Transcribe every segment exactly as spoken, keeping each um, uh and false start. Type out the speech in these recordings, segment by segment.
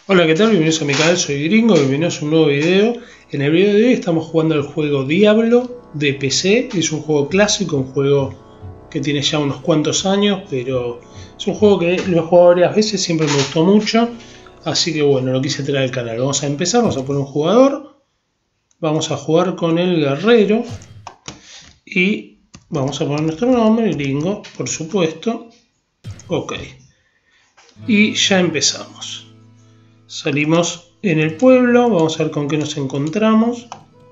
Hola, ¿qué tal? Bienvenidos a mi canal, soy Gringo, bienvenidos a un nuevo video. En el video de hoy estamos jugando el juego Diablo de P C. Es un juego clásico, un juego que tiene ya unos cuantos años, pero es un juego que lo he jugado varias veces, siempre me gustó mucho. Así que bueno, lo quise traer al canal. Vamos a empezar, vamos a poner un jugador. Vamos a jugar con el guerrero. Y vamos a poner nuestro nombre, Gringo, por supuesto. Ok. Y ya empezamos. Salimos en el pueblo, vamos a ver con qué nos encontramos.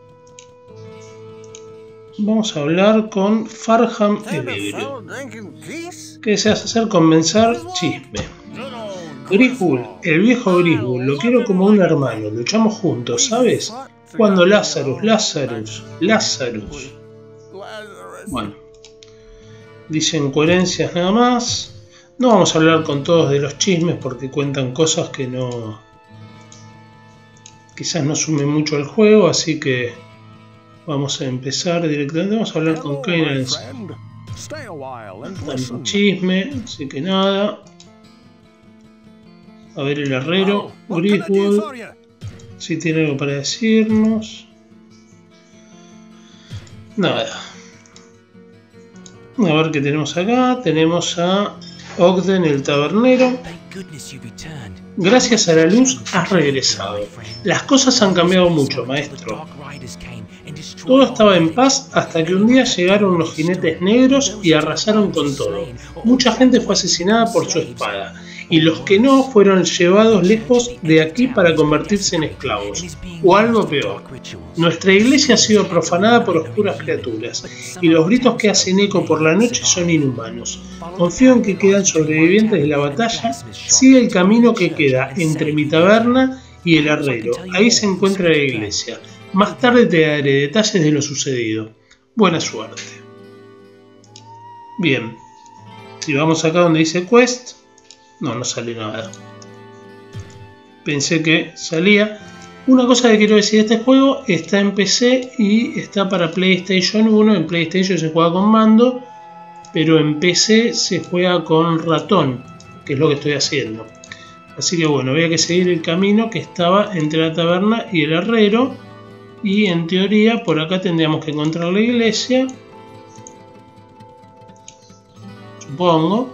Vamos a hablar con Farham Ebebrio. ¿Qué deseas hacer? Comenzar chisme. Griswold, el viejo Griswold, lo quiero como un hermano, luchamos juntos, ¿sabes? Cuando Lazarus, Lazarus, Lazarus. Bueno, dicen coherencias nada más. No vamos a hablar con todos de los chismes porque cuentan cosas que no... quizás no sumen mucho al juego, así que vamos a empezar directamente. Vamos a hablar con Kainal. Tanto chisme, así que nada. A ver el herrero, Griswold, si tiene algo para decirnos. Nada. A ver qué tenemos acá. Tenemos a Ogden el tabernero. Gracias a la luz has regresado. Las cosas han cambiado mucho, maestro. Todo estaba en paz hasta que un día llegaron los jinetes negros y arrasaron con todo. Mucha gente fue asesinada por su espada, y los que no fueron llevados lejos de aquí para convertirse en esclavos, o algo peor. Nuestra iglesia ha sido profanada por oscuras criaturas, y los gritos que hacen eco por la noche son inhumanos. Confío en que quedan sobrevivientes de la batalla. Sigue el camino que queda entre mi taberna y el herrero. Ahí se encuentra la iglesia. Más tarde te daré detalles de lo sucedido. Buena suerte. Bien. Si vamos acá donde dice Quest... no, no sale nada. Pensé que salía. Una cosa que quiero decir, este juego está en P C y está para PlayStation uno. En PlayStation se juega con mando, pero en P C se juega con ratón, que es lo que estoy haciendo. Así que bueno, había que seguir el camino que estaba entre la taberna y el herrero. Y en teoría por acá tendríamos que encontrar la iglesia. Supongo.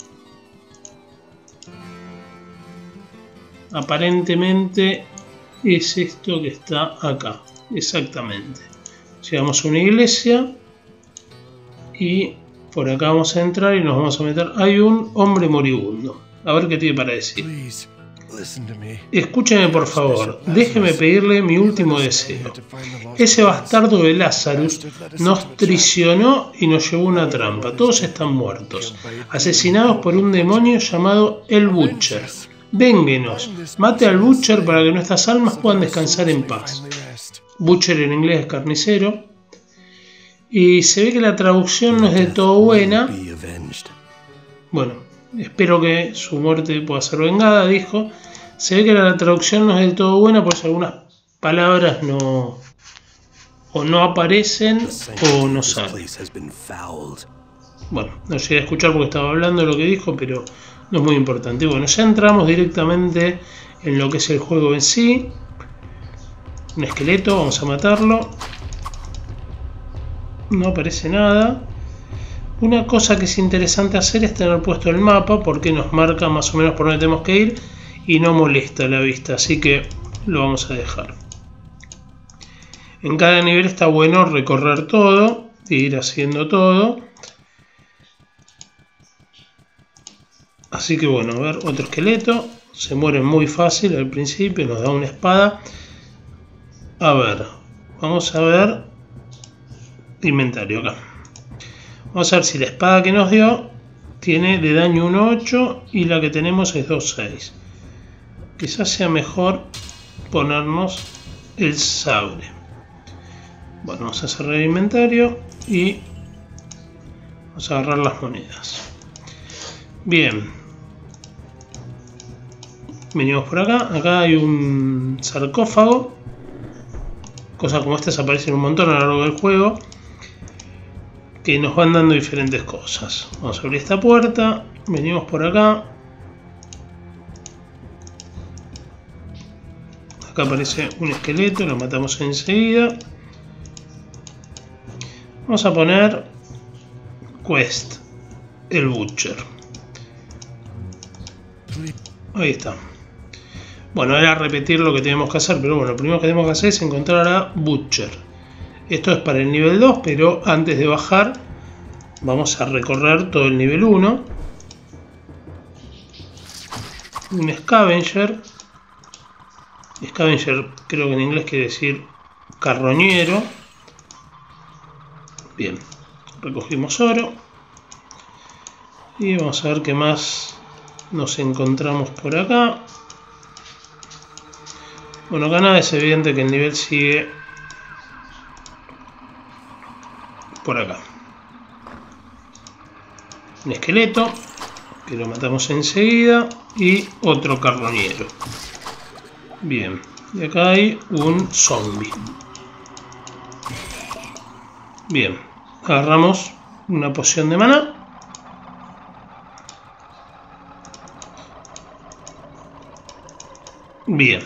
Aparentemente es esto que está acá, exactamente. Llegamos a una iglesia y por acá vamos a entrar y nos vamos a meter. Hay un hombre moribundo, a ver qué tiene para decir. Escúcheme por favor, déjeme pedirle mi último deseo. Ese bastardo de Lazarus nos traicionó y nos llevó a una trampa. Todos están muertos, asesinados por un demonio llamado el Butcher. Vénguenos, mate al Butcher para que nuestras almas puedan descansar en paz. Butcher en inglés es carnicero. Y se ve que la traducción no es del todo buena. Bueno, espero que su muerte pueda ser vengada, dijo. Se ve que la traducción no es del todo buena, pues algunas palabras no... o no aparecen o no salen. Bueno, no llegué a escuchar porque estaba hablando de lo que dijo, pero... no es muy importante. Bueno, ya entramos directamente en lo que es el juego en sí. Un esqueleto, vamos a matarlo. No aparece nada. Una cosa que es interesante hacer es tener puesto el mapa, porque nos marca más o menos por dónde tenemos que ir y no molesta la vista, así que lo vamos a dejar. En cada nivel está bueno recorrer todo e ir haciendo todo. Así que bueno, a ver, otro esqueleto. Se muere muy fácil al principio, nos da una espada. A ver, vamos a ver inventario acá. Vamos a ver si la espada que nos dio tiene de daño uno ocho y la que tenemos es dos seis. Quizás sea mejor ponernos el sable. Bueno, vamos a cerrar el inventario y vamos a agarrar las monedas. Bien. Venimos por acá. Acá hay un sarcófago. Cosas como estas aparecen un montón a lo largo del juego, que nos van dando diferentes cosas. Vamos a abrir esta puerta. Venimos por acá. Acá aparece un esqueleto, lo matamos enseguida. Vamos a poner Quest, el Butcher. Ahí está. Bueno, era repetir lo que tenemos que hacer, pero bueno, lo primero que tenemos que hacer es encontrar a Butcher. Esto es para el nivel dos, pero antes de bajar vamos a recorrer todo el nivel uno. Un Scavenger. Scavenger creo que en inglés quiere decir carroñero. Bien, recogimos oro. Y vamos a ver qué más nos encontramos por acá. Bueno, acá nada, es evidente que el nivel sigue por acá. Un esqueleto, que lo matamos enseguida, y otro carroñero. Bien, y acá hay un zombie. Bien, agarramos una poción de maná. Bien.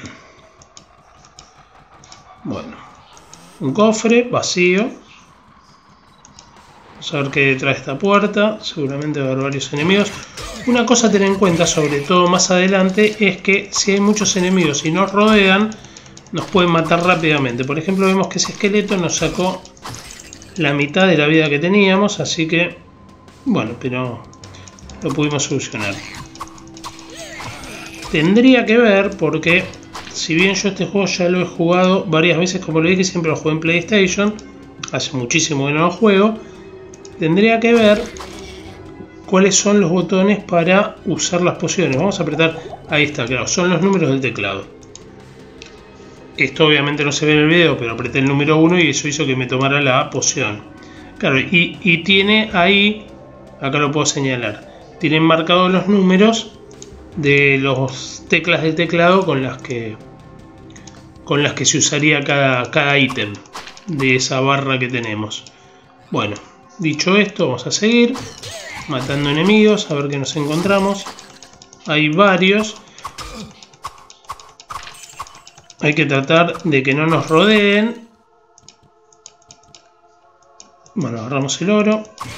Bueno, un cofre vacío. Vamos a ver qué hay detrás de esta puerta. Seguramente va a haber varios enemigos. Una cosa a tener en cuenta, sobre todo más adelante, es que si hay muchos enemigos y nos rodean, nos pueden matar rápidamente. Por ejemplo, vemos que ese esqueleto nos sacó la mitad de la vida que teníamos, así que, bueno, pero lo pudimos solucionar. Tendría que ver, porque si bien yo este juego ya lo he jugado varias veces, como le dije, siempre lo jugué en PlayStation, hace muchísimo que no lo juego, tendría que ver cuáles son los botones para usar las pociones. Vamos a apretar, ahí está, claro, son los números del teclado. Esto obviamente no se ve en el video, pero apreté el número uno y eso hizo que me tomara la poción. Claro, y, y tiene ahí, acá lo puedo señalar, tienen marcados los números de las teclas del teclado con las que con las que se usaría cada, cada ítem de esa barra que tenemos. Bueno, dicho esto, vamos a seguir matando enemigos, a ver qué nos encontramos. Hay varios. Hay que tratar de que no nos rodeen. Bueno, agarramos el oro.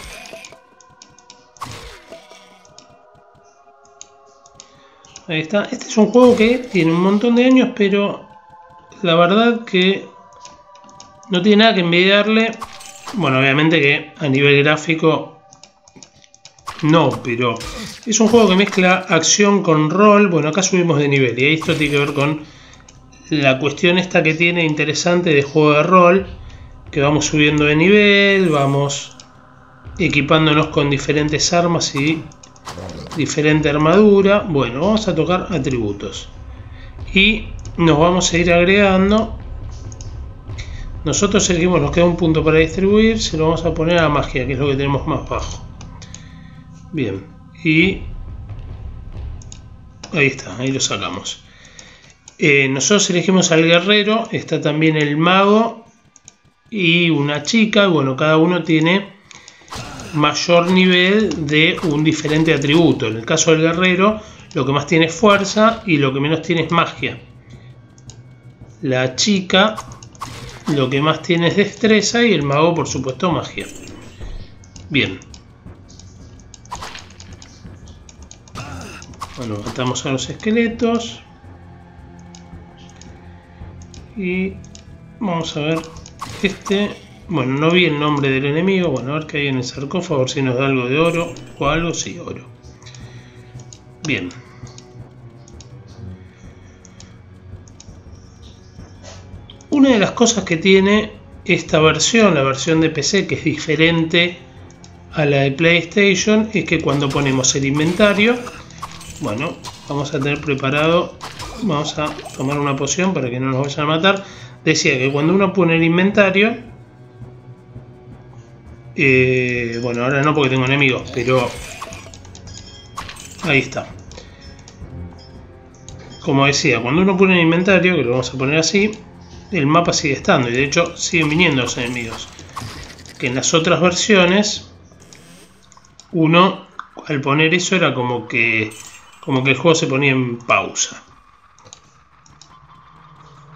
Ahí está. Este es un juego que tiene un montón de años, pero la verdad que no tiene nada que envidiarle. Bueno, obviamente que a nivel gráfico no, pero es un juego que mezcla acción con rol. Bueno, acá subimos de nivel y esto tiene que ver con la cuestión esta que tiene interesante de juego de rol, que vamos subiendo de nivel, vamos equipándonos con diferentes armas y diferente armadura. Bueno, vamos a tocar atributos y nos vamos a ir agregando. Nosotros elegimos, nos queda un punto para distribuir, se lo vamos a poner a magia, que es lo que tenemos más bajo. Bien, y ahí está, ahí lo sacamos. Eh, nosotros elegimos al guerrero, está también el mago y una chica. Bueno, cada uno tiene mayor nivel de un diferente atributo. En el caso del guerrero, lo que más tiene es fuerza y lo que menos tiene es magia. La chica lo que más tiene es destreza y el mago, por supuesto, magia. Bien. Bueno, matamos a los esqueletos. Y vamos a ver este. Bueno, no vi el nombre del enemigo. Bueno, a ver qué hay en el sarcófago, a ver si nos da algo de oro o algo. Sí, oro. Bien. Una de las cosas que tiene esta versión, la versión de P C, que es diferente a la de PlayStation, es que cuando ponemos el inventario, bueno, vamos a tener preparado, vamos a tomar una poción para que no nos vayan a matar. Decía que cuando uno pone el inventario, eh, bueno, ahora no porque tengo enemigos, pero ahí está. Como decía, cuando uno pone el inventario, que lo vamos a poner así, el mapa sigue estando y de hecho siguen viniendo los enemigos. Que en las otras versiones, uno al poner eso era como que como que el juego se ponía en pausa.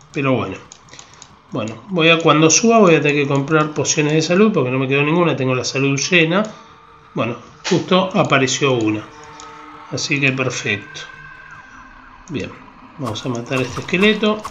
Pero bueno. Bueno, voy a cuando suba voy a tener que comprar pociones de salud porque no me quedó ninguna, tengo la salud llena. Bueno, justo apareció una. Así que perfecto. Bien, vamos a matar a este esqueleto.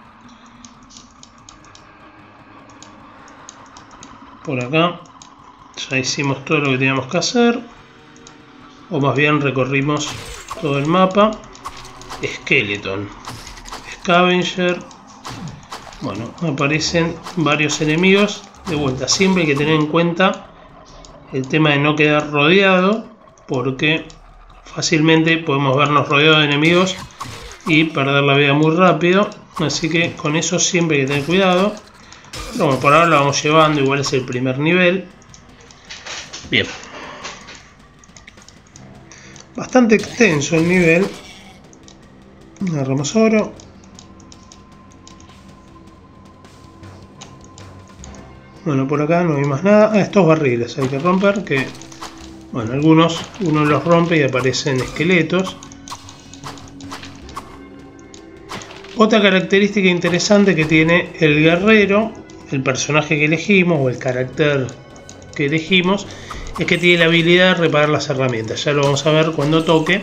Por acá ya hicimos todo lo que teníamos que hacer. O más bien recorrimos todo el mapa. Skeleton. Scavenger. Bueno, aparecen varios enemigos. De vuelta, siempre hay que tener en cuenta el tema de no quedar rodeado, porque fácilmente podemos vernos rodeados de enemigos y perder la vida muy rápido. Así que con eso siempre hay que tener cuidado. Pero bueno, por ahora lo vamos llevando, igual es el primer nivel. Bien. Bastante extenso el nivel. Agarramos oro. Bueno, por acá no hay más nada. Ah, estos barriles hay que romper, que bueno, algunos uno los rompe y aparecen esqueletos. Otra característica interesante que tiene el guerrero, el personaje que elegimos o el carácter que elegimos, es que tiene la habilidad de reparar las herramientas. Ya lo vamos a ver cuando toque.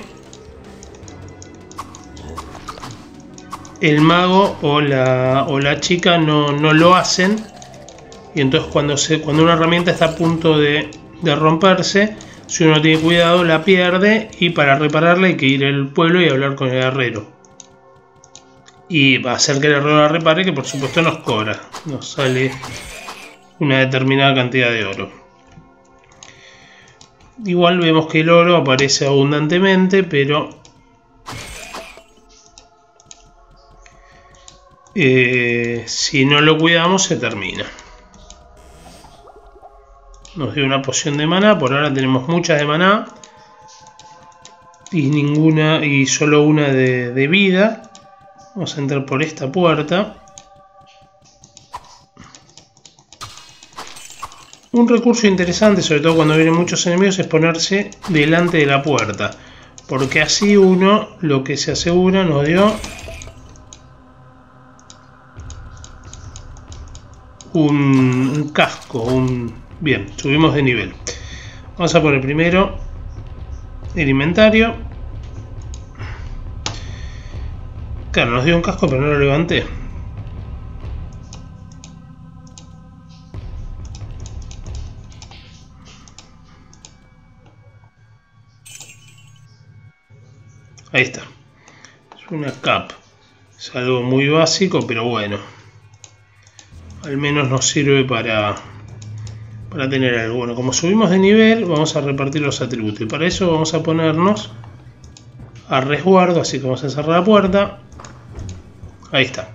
El mago o la, o la chica no, no lo hacen. Y entonces cuando, se, cuando una herramienta está a punto de, de romperse, si uno tiene cuidado la pierde, y para repararla hay que ir al pueblo y hablar con el herrero. Y va a hacer que el herrero la repare, que por supuesto nos cobra. Nos sale una determinada cantidad de oro. Igual vemos que el oro aparece abundantemente, pero eh, si no lo cuidamos se termina. Nos dio una poción de maná, por ahora tenemos muchas de maná y ninguna y solo una de, de vida. Vamos a entrar por esta puerta. Un recurso interesante, sobre todo cuando vienen muchos enemigos, es ponerse delante de la puerta, porque así uno lo que se asegura nos dio un, un casco, un... Bien, subimos de nivel. Vamos a poner primero el inventario. Claro, nos dio un casco pero no lo levanté. Ahí está. Es una cap. Es algo muy básico, pero bueno. Al menos nos sirve para... para tener algo. Bueno, como subimos de nivel, vamos a repartir los atributos. Y para eso vamos a ponernos a resguardo, así que vamos a cerrar la puerta. Ahí está.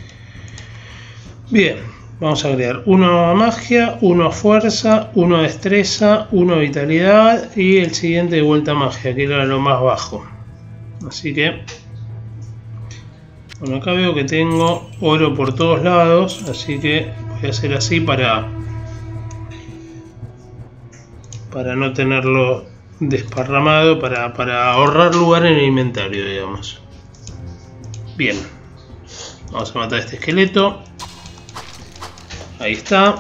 Bien, vamos a agregar uno a magia, uno a fuerza, uno a destreza, uno a vitalidad y el siguiente de vuelta a magia, que era lo más bajo. Así que... bueno, acá veo que tengo oro por todos lados, así que voy a hacer así para... para no tenerlo desparramado, para, para ahorrar lugar en el inventario, digamos. Bien, vamos a matar a este esqueleto. Ahí está.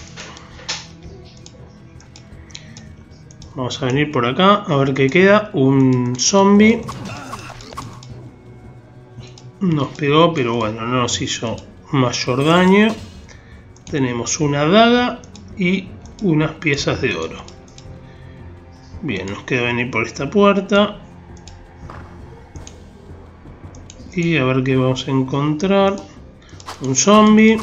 Vamos a venir por acá a ver qué queda. Un zombie. Nos pegó, pero bueno, no nos hizo mayor daño. Tenemos una daga y unas piezas de oro. Bien, nos queda venir por esta puerta. Y a ver qué vamos a encontrar. Un zombie.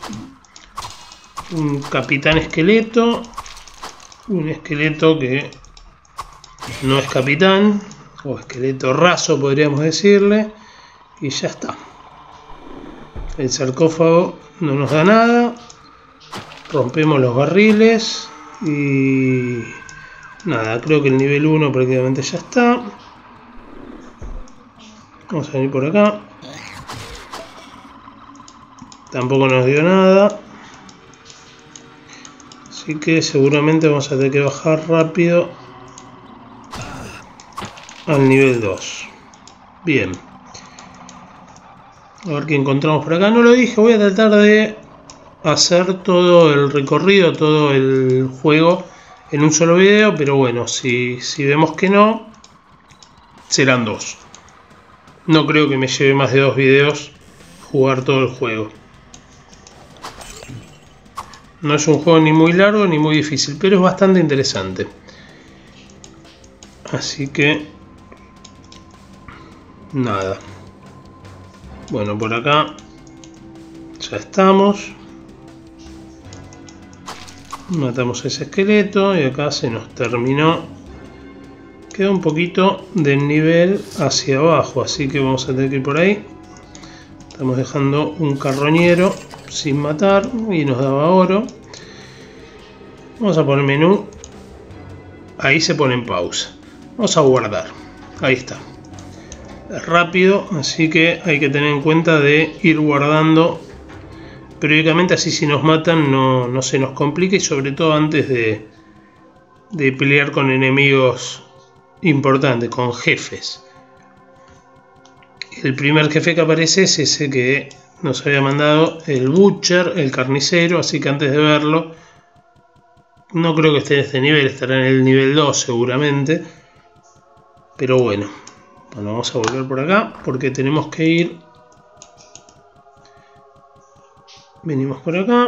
Un capitán esqueleto. Un esqueleto que no es capitán. O esqueleto raso podríamos decirle. Y ya está. El sarcófago no nos da nada. Rompemos los barriles. Y... nada, creo que el nivel uno prácticamente ya está. Vamos a venir por acá. Tampoco nos dio nada. Así que seguramente vamos a tener que bajar rápido al nivel dos. Bien. A ver qué encontramos por acá. No lo dije, voy a tratar de hacer todo el recorrido, todo el juego en un solo video, pero bueno, si, si vemos que no, serán dos. No creo que me lleve más de dos videos jugar todo el juego. No es un juego ni muy largo ni muy difícil, pero es bastante interesante. Así que nada. Bueno, por acá ya estamos. Matamos ese esqueleto y acá se nos terminó. Queda un poquito del nivel hacia abajo, así que vamos a tener que ir por ahí. Estamos dejando un carroñero sin matar y nos daba oro. Vamos a poner menú. Ahí se pone en pausa. Vamos a guardar. Ahí está. Es rápido, así que hay que tener en cuenta de ir guardando periódicamente, así si nos matan no, no se nos complique, y sobre todo antes de, de pelear con enemigos importantes, con jefes. El primer jefe que aparece es ese que nos había mandado el Butcher, el carnicero, así que antes de verlo, no creo que esté en este nivel, estará en el nivel dos seguramente, pero bueno, bueno, vamos a volver por acá porque tenemos que ir, venimos por acá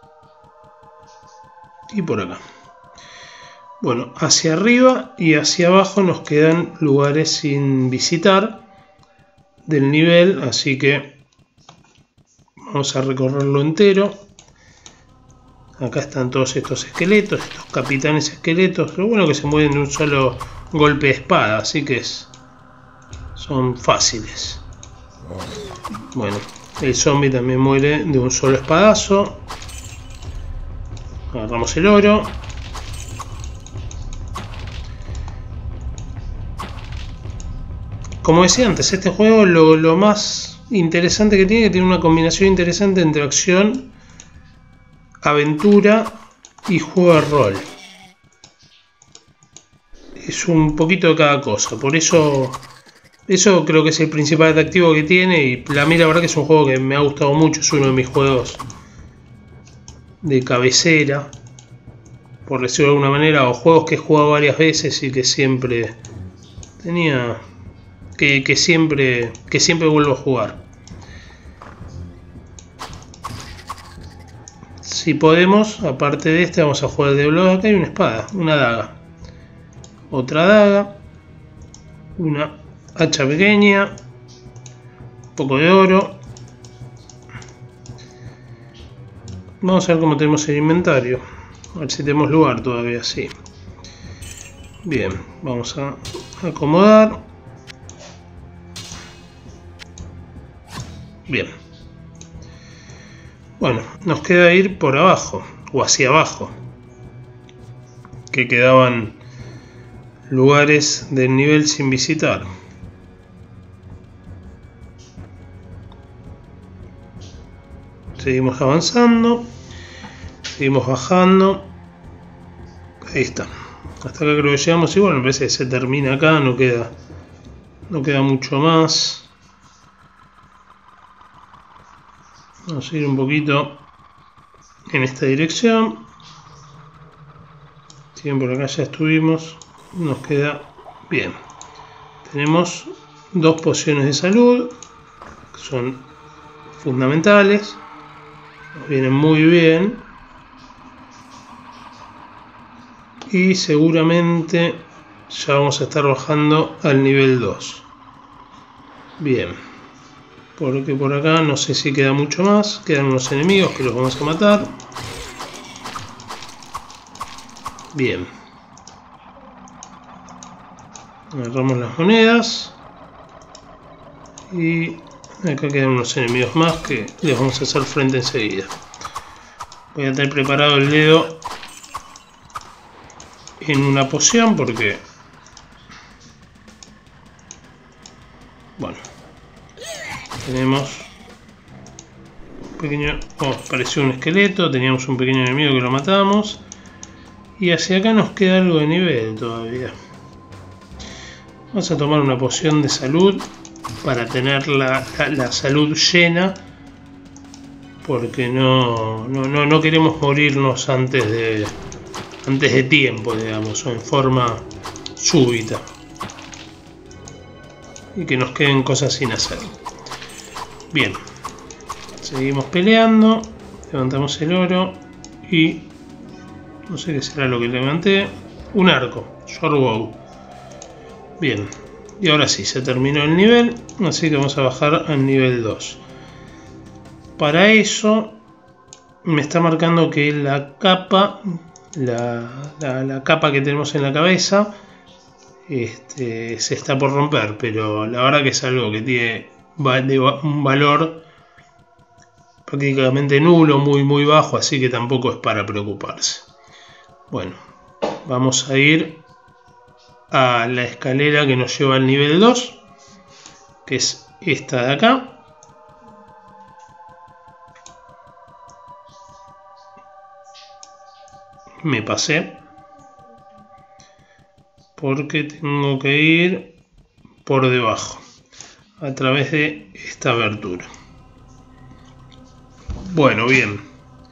y por acá. Bueno, hacia arriba y hacia abajo nos quedan lugares sin visitar del nivel, así que vamos a recorrerlo entero. Acá están todos estos esqueletos, estos capitanes esqueletos, lo bueno que se mueven de un solo golpe de espada, así que es, son fáciles. Bueno, el zombie también muere de un solo espadazo. Agarramos el oro. Como decía antes, este juego lo, lo más interesante que tiene, que tiene una combinación interesante entre acción, aventura y juego de rol. Es un poquito de cada cosa, por eso eso creo que es el principal atractivo que tiene. Y la mí la verdad que es un juego que me ha gustado mucho, es uno de mis juegos de cabecera, por decirlo de alguna manera, o juegos que he jugado varias veces y que siempre tenía que, que siempre que siempre vuelvo a jugar. Si podemos, aparte de este, vamos a jugar el de Blood. Acá hay una espada, una daga, otra daga, una hacha pequeña, un poco de oro. Vamos a ver cómo tenemos el inventario, a ver si tenemos lugar todavía. Sí. Bien, vamos a acomodar. Bien. Bueno, nos queda ir por abajo, o hacia abajo, que quedaban lugares del nivel sin visitar. Seguimos avanzando, seguimos bajando. Ahí está. Hasta acá creo que llegamos y bueno, me parece que se termina acá, no queda, no queda mucho más. Vamos a ir un poquito en esta dirección. Si bien por acá ya estuvimos, nos queda bien. Tenemos dos pociones de salud, que son fundamentales, nos vienen muy bien. Y seguramente ya vamos a estar bajando al nivel dos. Bien. Porque por acá no sé si queda mucho más. Quedan unos enemigos que los vamos a matar. Bien. Agarramos las monedas. Y acá quedan unos enemigos más que les vamos a hacer frente enseguida. Voy a tener preparado el dedo en una poción porque... Bueno. Tenemos un pequeño... Oh, apareció un esqueleto. Teníamos un pequeño enemigo que lo matamos. Y hacia acá nos queda algo de nivel todavía. Vamos a tomar una poción de salud. para tener la, la, la salud llena, porque no, no, no, no queremos morirnos antes de, antes de tiempo, digamos, o en forma súbita, y que nos queden cosas sin hacer. Bien, seguimos peleando, levantamos el oro y no sé qué será lo que levanté, un arco, short bow. Bien, y ahora sí, se terminó el nivel, así que vamos a bajar al nivel dos. Para eso me está marcando que la capa, la, la, la capa que tenemos en la cabeza, este, se está por romper, pero la verdad que es algo que tiene un valor prácticamente nulo, muy muy bajo, así que tampoco es para preocuparse. Bueno, vamos a ir a la escalera que nos lleva al nivel dos, que es esta de acá. Me pasé porque tengo que ir por debajo a través de esta abertura. Bueno, bien,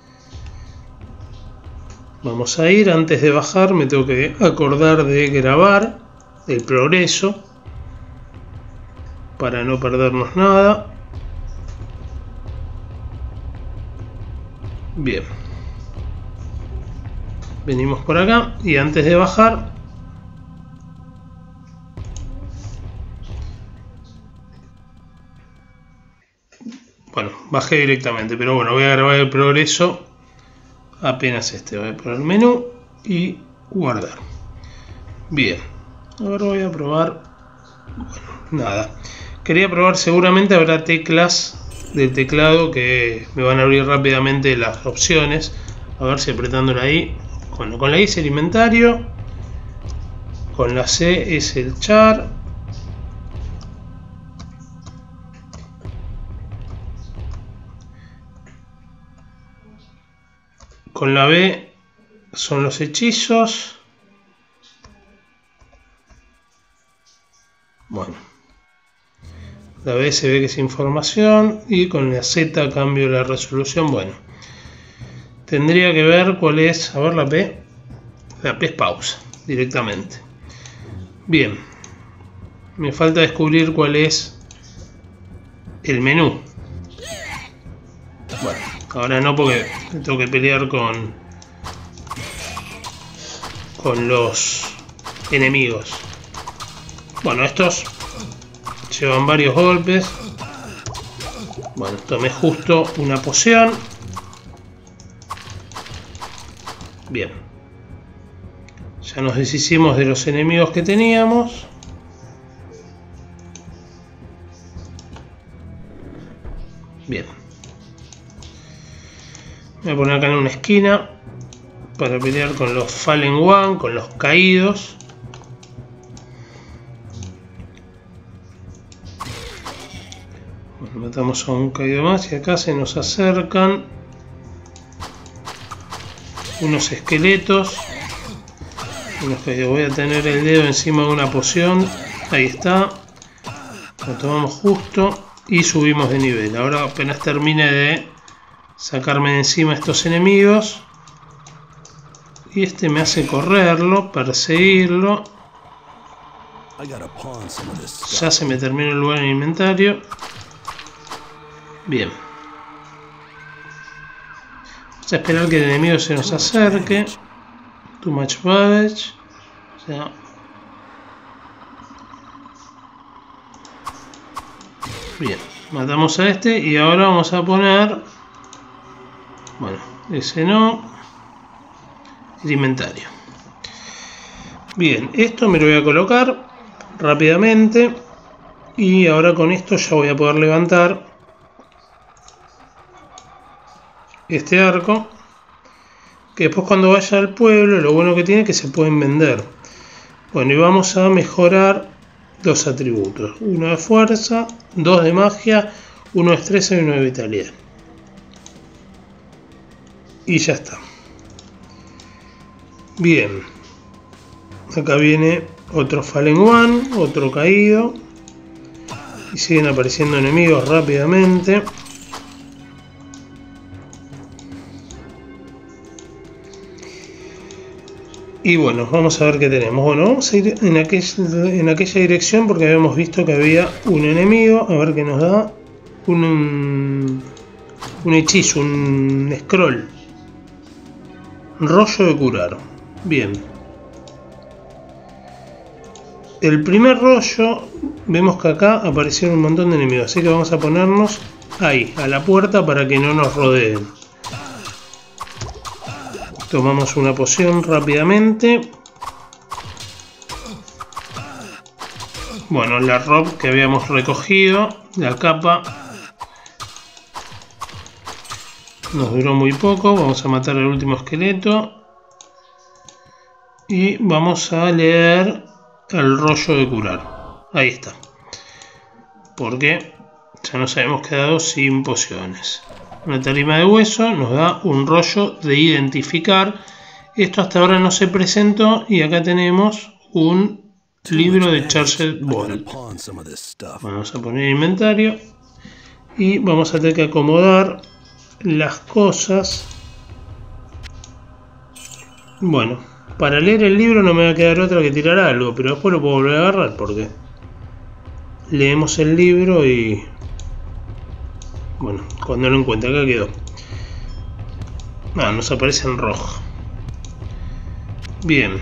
vamos a ir. Antes de bajar me tengo que acordar de grabar el progreso para no perdernos nada. Bien, venimos por acá y antes de bajar bueno, bajé directamente, pero bueno, voy a grabar el progreso apenas este. Voy a poner menú y guardar. Bien, ahora voy a probar. Bueno, nada, quería probar, seguramente habrá teclas del teclado que me van a abrir rápidamente las opciones. A ver si apretándola ahí. Bueno, con la I es el inventario, con la C es el char, con la B son los hechizos. Bueno, la B se ve que es información y con la Z cambio la resolución. Bueno, tendría que ver cuál es, a ver la P, la P es pausa directamente. Bien, me falta descubrir cuál es el menú. Bueno, ahora no, porque tengo que pelear con con los enemigos. Bueno, estos llevan varios golpes. Bueno, tomé justo una poción. Bien, ya nos deshicimos de los enemigos que teníamos. Bien, me voy a poner acá en una esquina para pelear con los Fallen One, con los caídos. Bueno, matamos a un caído más y acá se nos acercan unos esqueletos. Unos caídos. Voy a tener el dedo encima de una poción. Ahí está. Lo tomamos justo y subimos de nivel. Ahora apenas termine de sacarme de encima estos enemigos. Y este me hace correrlo, perseguirlo. Ya se me terminó el lugar en el inventario. Bien. Vamos a esperar que el enemigo se nos acerque. Too much baggage. O sea, bien, matamos a este y ahora vamos a poner, bueno, ese no, el inventario. Bien, esto me lo voy a colocar rápidamente y ahora con esto ya voy a poder levantar este arco, que después cuando vaya al pueblo lo bueno que tiene es que se pueden vender. Bueno, y vamos a mejorar dos atributos, uno de fuerza, dos de magia, uno de destreza y uno de vitalidad. Y ya está. Bien, acá viene otro Fallen One, otro caído. Y siguen apareciendo enemigos rápidamente. Y bueno, vamos a ver qué tenemos. Bueno, vamos a ir en, aquel, en aquella dirección porque habíamos visto que había un enemigo. A ver qué nos da. Un, un, un hechizo, un scroll. Rollo de curar. Bien. El primer rollo, vemos que acá aparecieron un montón de enemigos. Así que vamos a ponernos ahí, a la puerta para que no nos rodeen. Tomamos una poción rápidamente. Bueno, la ropa que habíamos recogido, la capa, nos duró muy poco. Vamos a matar al último esqueleto. Y vamos a leer el rollo de curar. Ahí está. Porque ya nos habíamos quedado sin pociones. Una tarima de hueso nos da un rollo de identificar. Esto hasta ahora no se presentó y acá tenemos un libro de Charged Bolt. Vamos a poner inventario y vamos a tener que acomodar las cosas. Bueno, para leer el libro no me va a quedar otra que tirar algo, pero después lo puedo volver a agarrar porque leemos el libro y... Bueno, cuando lo encuentre, acá quedó. Ah, nos aparece en rojo. Bien.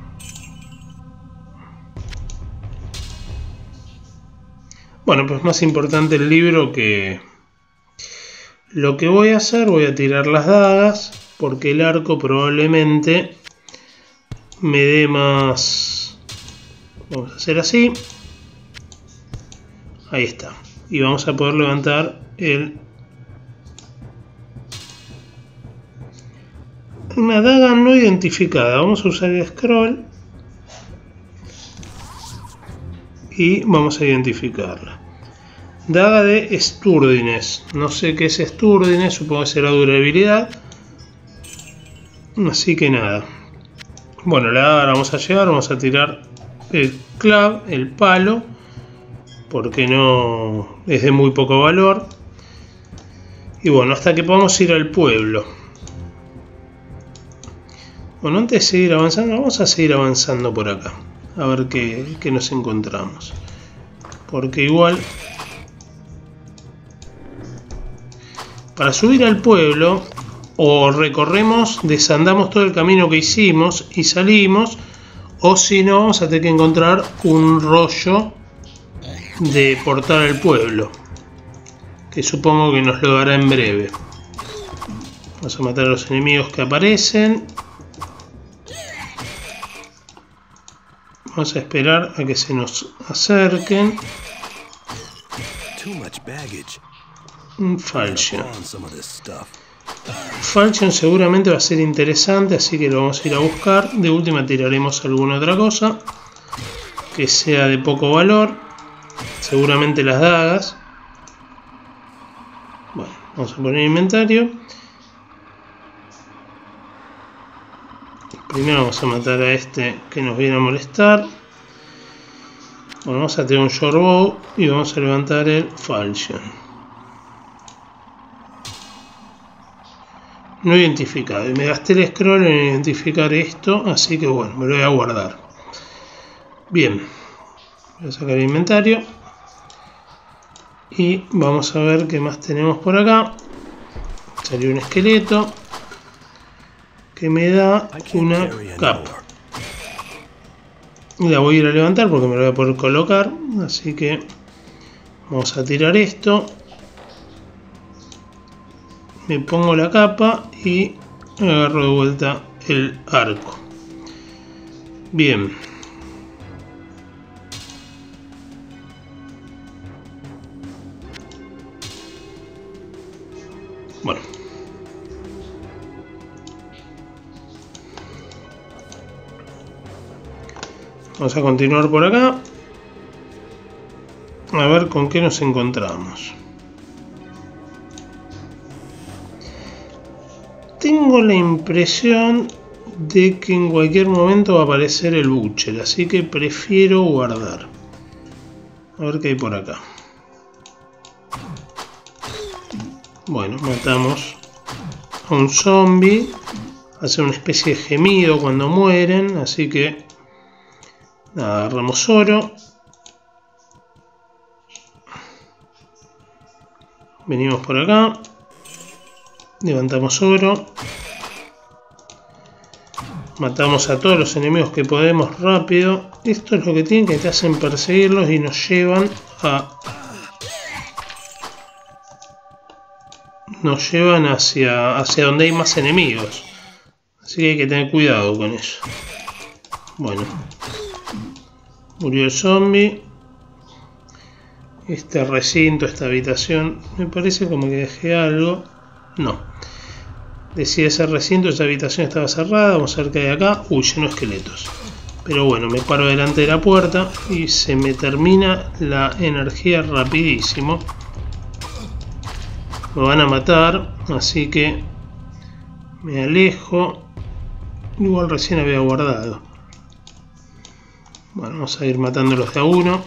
Bueno, pues más importante el libro que... Lo que voy a hacer, voy a tirar las dagas, porque el arco probablemente me dé más... Vamos a hacer así. Ahí está. Y vamos a poder levantar el... Una daga no identificada. Vamos a usar el scroll y vamos a identificarla. Daga de Sturdines. No sé qué es Sturdines, supongo que será durabilidad. Así que nada. Bueno, la daga la vamos a llevar, vamos a tirar el clav, el palo, porque no es de muy poco valor. Y bueno, hasta que podamos ir al pueblo. Bueno, antes de seguir avanzando, vamos a seguir avanzando por acá. A ver qué, qué nos encontramos. Porque igual... Para subir al pueblo, o recorremos, desandamos todo el camino que hicimos y salimos, o si no, vamos a tener que encontrar un rollo de portal al pueblo, que supongo que nos lo dará en breve. Vamos a matar a los enemigos que aparecen. Vamos a esperar a que se nos acerquen. Un Falchion. Falchion seguramente va a ser interesante, así que lo vamos a ir a buscar. De última tiraremos alguna otra cosa que sea de poco valor. Seguramente las dagas. Bueno, vamos a poner inventario. Primero vamos a matar a este que nos viene a molestar. Bueno, vamos a tener un short bow y vamos a levantar el Falchion. No identificado. Y me gasté el scroll en identificar esto, así que bueno, me lo voy a guardar. Bien. Voy a sacar el inventario. Y vamos a ver qué más tenemos por acá. Salió un esqueleto que me da una capa. Y la voy a ir a levantar porque me la voy a poder colocar. Así que vamos a tirar esto. Me pongo la capa y agarro de vuelta el arco. Bien. Bueno. Vamos a continuar por acá. A ver con qué nos encontramos. Tengo la impresión de que en cualquier momento va a aparecer el Butcher, así que prefiero guardar. A ver qué hay por acá. Bueno, matamos a un zombie. Hace una especie de gemido cuando mueren. Así que nada, agarramos oro. Venimos por acá. Levantamos oro. Matamos a todos los enemigos que podemos rápido. Esto es lo que tienen, que te hacen perseguirlos y nos llevan a... Nos llevan hacia, hacia donde hay más enemigos. Así que hay que tener cuidado con eso. Bueno. Murió el zombie. Este recinto, esta habitación, me parece como que dejé algo. No. Decía ese recinto, esa habitación estaba cerrada. Vamos a ver qué hay acá. Uy, lleno de esqueletos. Pero bueno, me paro delante de la puerta y se me termina la energía rapidísimo. Me van a matar, así que me alejo. Igual recién había guardado. Bueno, vamos a ir matándolos de a uno.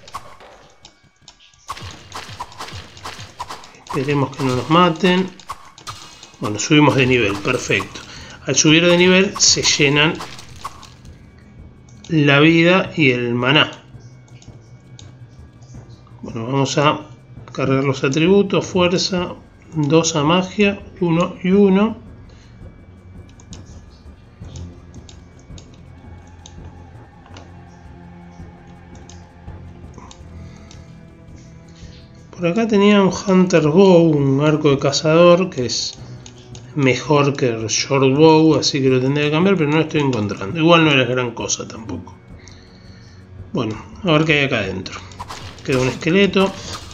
Esperemos que no nos maten. Bueno, subimos de nivel, perfecto. Al subir de nivel se llenan la vida y el maná. Bueno, vamos a cargar los atributos. Fuerza, dos a magia, uno y uno. Por acá tenía un Hunter Bow, un arco de cazador, que es mejor que el Short Bow, así que lo tendré que cambiar, pero no lo estoy encontrando. Igual no era gran cosa tampoco. Bueno, a ver qué hay acá adentro. Queda un esqueleto.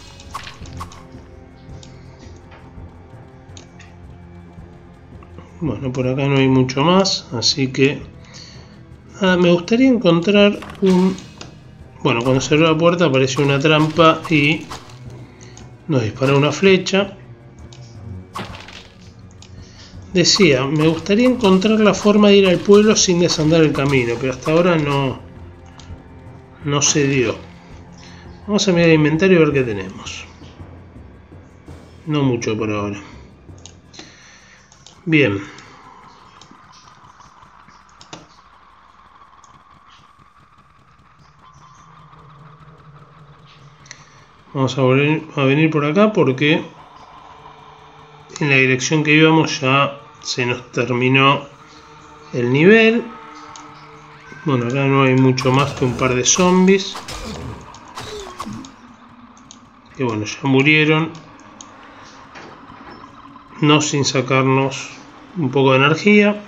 Bueno, por acá no hay mucho más, así que... Ah, me gustaría encontrar un... Bueno, cuando se abrió la puerta apareció una trampa y... nos disparó una flecha. Decía, me gustaría encontrar la forma de ir al pueblo sin desandar el camino, pero hasta ahora no, no se dio. Vamos a mirar el inventario y ver qué tenemos. No mucho por ahora. Bien. Vamos a, volver, a venir por acá porque en la dirección que íbamos ya se nos terminó el nivel. Bueno, acá no hay mucho más que un par de zombies. Que bueno, ya murieron. No sin sacarnos un poco de energía.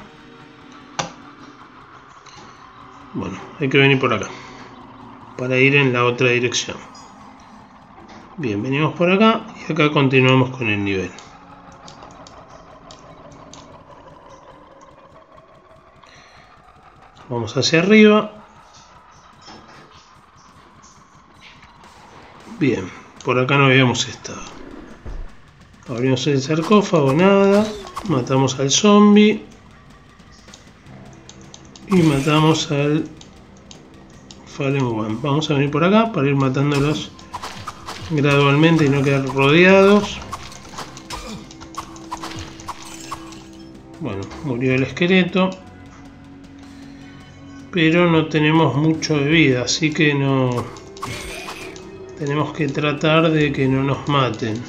Bueno, hay que venir por acá para ir en la otra dirección. Bien, venimos por acá y acá continuamos con el nivel. Vamos hacia arriba. Bien, por acá no habíamos estado. Abrimos el sarcófago, nada. Matamos al zombie. Y matamos al Fallen One. Vamos a venir por acá para ir matándolos gradualmente y no quedar rodeados. Bueno, murió el esqueleto. Pero no tenemos mucho de vida, así que no... Tenemos que tratar de que no nos maten.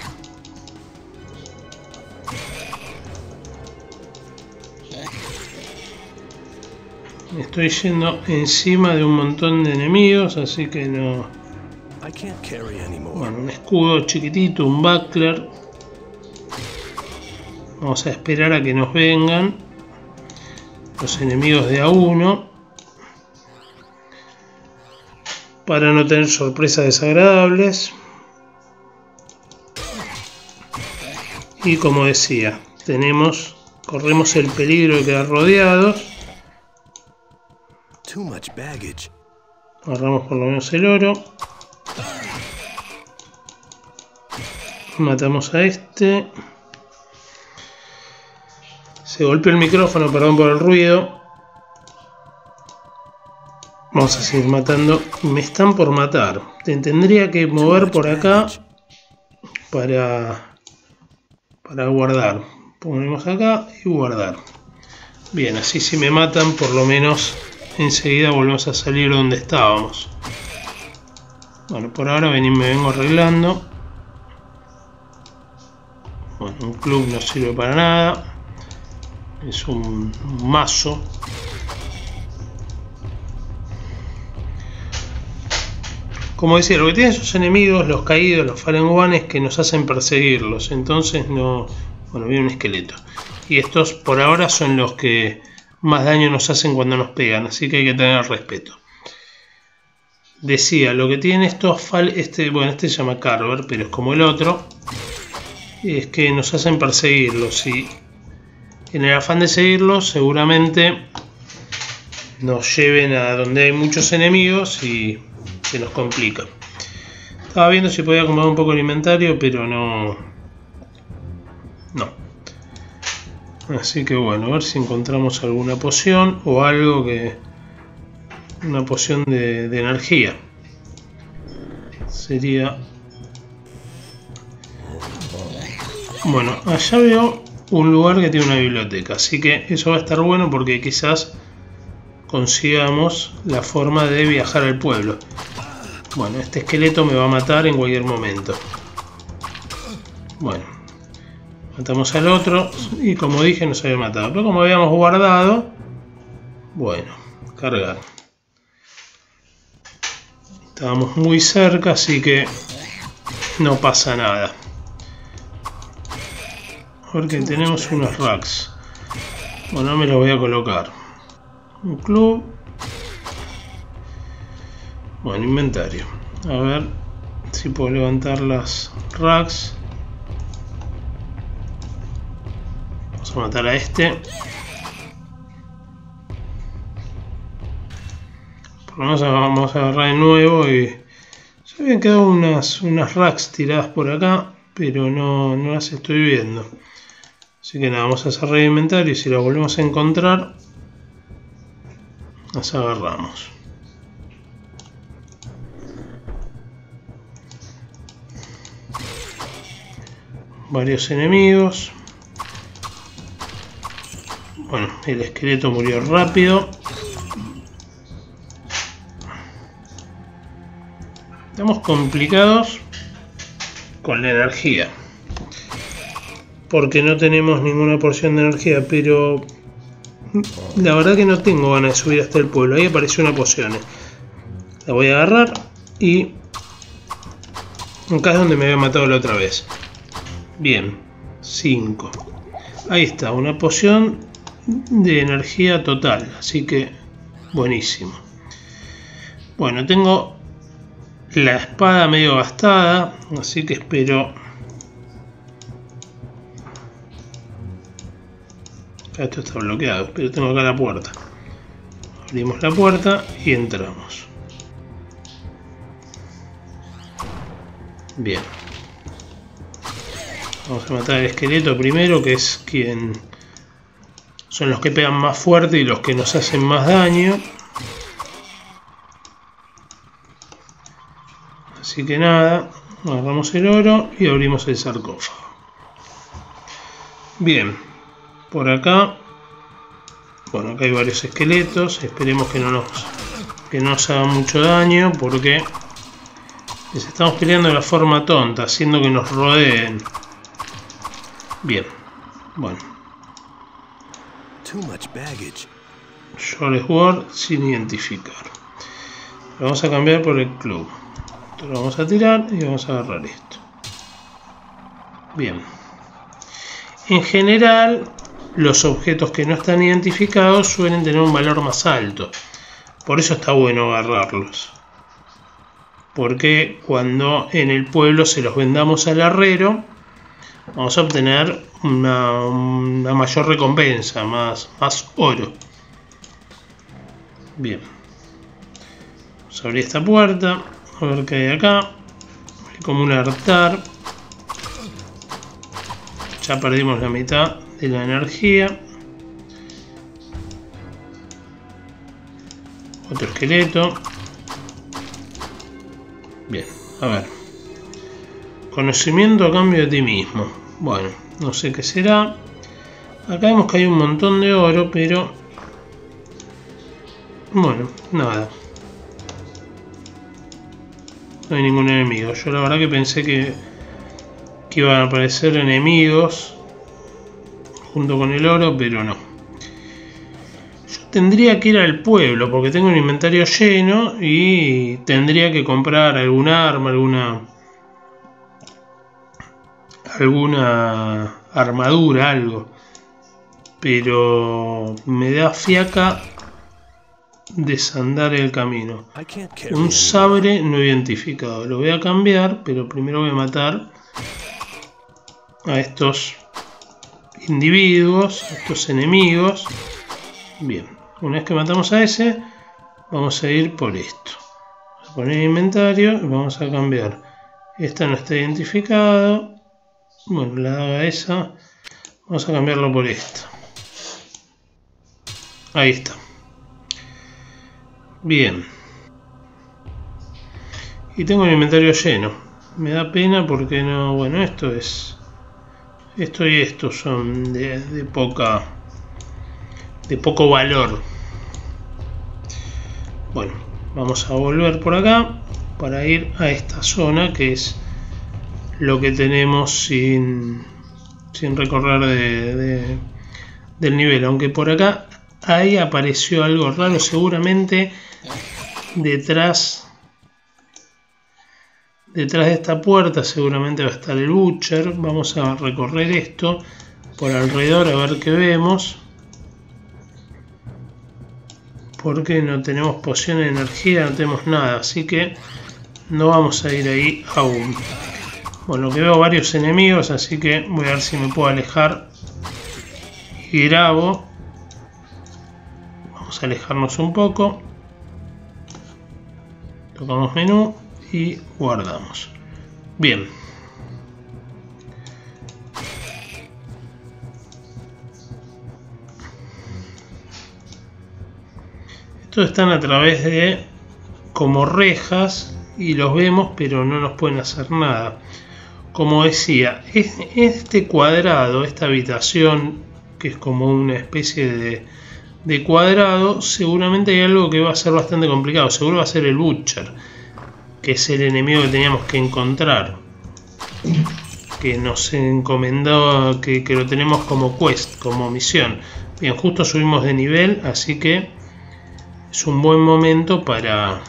Estoy yendo encima de un montón de enemigos, así que no... Bueno, un escudo chiquitito, un buckler. Vamos a esperar a que nos vengan los enemigos de a uno para no tener sorpresas desagradables. Y como decía, tenemos, corremos el peligro de quedar rodeados. Agarramos por lo menos el oro. Matamos a este. Se golpeó el micrófono, perdón por el ruido. Vamos a seguir matando. Me están por matar. Tendría que mover por acá para para guardar. Ponemos acá y guardar. Bien, así si me matan, por lo menos enseguida volvemos a salir donde estábamos. Bueno, por ahora me vengo arreglando. Bueno, un club no sirve para nada. Es un mazo. Como decía, lo que tienen sus enemigos, los caídos, los Fallen One, es que nos hacen perseguirlos. Entonces no... Bueno, viene un esqueleto. Y estos por ahora son los que más daño nos hacen cuando nos pegan. Así que hay que tener respeto. Decía, lo que tienen estos Fallen... Este, bueno, este se llama Carver, pero es como el otro. Es que nos hacen perseguirlos. Y en el afán de seguirlos, seguramente nos lleven a donde hay muchos enemigos y se nos complica. Estaba viendo si podía acomodar un poco el inventario, pero no. No. Así que bueno, a ver si encontramos alguna poción o algo que... Una poción de, de energía. Sería... Bueno, allá veo un lugar que tiene una biblioteca, así que eso va a estar bueno porque quizás consigamos la forma de viajar al pueblo. Bueno, este esqueleto me va a matar en cualquier momento. Bueno, matamos al otro y como dije nos había matado, pero como habíamos guardado, bueno, cargar. Estábamos muy cerca, así que no pasa nada. Porque tenemos unos racks. Bueno, me los voy a colocar. Un club. Bueno, inventario. A ver si puedo levantar las racks. Vamos a matar a este. Por lo menos vamos a agarrar de nuevo y... Se habían quedado unas, unas racks tiradas por acá, pero no, no las estoy viendo. Así que nada, vamos a cerrar el inventario y si las volvemos a encontrar, las agarramos. Varios enemigos. Bueno, el esqueleto murió rápido. Estamos complicados con la energía. Porque no tenemos ninguna porción de energía, pero la verdad que no tengo ganas de subir hasta el pueblo. Ahí apareció una poción. La voy a agarrar y acá es donde me había matado la otra vez. Bien, cinco. Ahí está, una poción de energía total, así que buenísimo. Bueno, tengo la espada medio gastada, así que espero... Esto está bloqueado, pero tengo acá la puerta. Abrimos la puerta y entramos. Bien. Vamos a matar al esqueleto primero, que es quien... Son los que pegan más fuerte y los que nos hacen más daño. Así que nada, agarramos el oro y abrimos el sarcófago. Bien. Por acá, bueno, acá hay varios esqueletos, esperemos que no nos, que no nos hagan mucho daño porque les estamos peleando de la forma tonta, haciendo que nos rodeen. Bien, bueno. Short Sword sin identificar. Lo vamos a cambiar por el club. Esto lo vamos a tirar y vamos a agarrar esto. Bien. En general... Los objetos que no están identificados suelen tener un valor más alto. Por eso está bueno agarrarlos. Porque cuando en el pueblo se los vendamos al herrero, vamos a obtener una, una mayor recompensa, más, más oro. Bien. Vamos a abrir esta puerta, a ver qué hay acá. Hay como un altar. Ya perdimos la mitad de la energía. Otro esqueleto. Bien, a ver. Conocimiento a cambio de ti mismo. Bueno, no sé qué será. Acá vemos que hay un montón de oro, pero bueno, nada. No hay ningún enemigo. Yo la verdad que pensé que, que iban a aparecer enemigos junto con el oro, pero no. Yo tendría que ir al pueblo porque tengo un inventario lleno y tendría que comprar algún arma, alguna alguna armadura, algo. Pero me da fiaca desandar el camino. Un sabre no identificado. Lo voy a cambiar, pero primero voy a matar a estos individuos, a estos enemigos. Bien, una vez que matamos a ese, vamos a ir por esto. Vamos a poner inventario y vamos a cambiar. Esta no está identificada. Bueno, la daga esa, vamos a cambiarlo por esta. Ahí está. Bien. Y tengo el inventario lleno. Me da pena porque no... Bueno, esto es... Esto y esto son de, de poca... De poco valor. Bueno, vamos a volver por acá para ir a esta zona que es lo que tenemos sin, sin recorrer de, de, del nivel. Aunque por acá ahí apareció algo raro, seguramente detrás detrás de esta puerta seguramente va a estar el Butcher. Vamos a recorrer esto por alrededor a ver qué vemos, porque no tenemos poción de energía, no tenemos nada, así que no vamos a ir ahí aún. Bueno, que veo varios enemigos, así que voy a ver si me puedo alejar y grabo. Vamos a alejarnos un poco, tocamos menú y guardamos. Bien, estos están a través de como rejas y los vemos, pero no nos pueden hacer nada. Como decía, este cuadrado, esta habitación que es como una especie de, de cuadrado, seguramente hay algo que va a ser bastante complicado. Seguro va a ser el Butcher, que es el enemigo que teníamos que encontrar, que nos encomendó, que, que lo tenemos como quest, como misión. Bien, justo subimos de nivel, así que es un buen momento para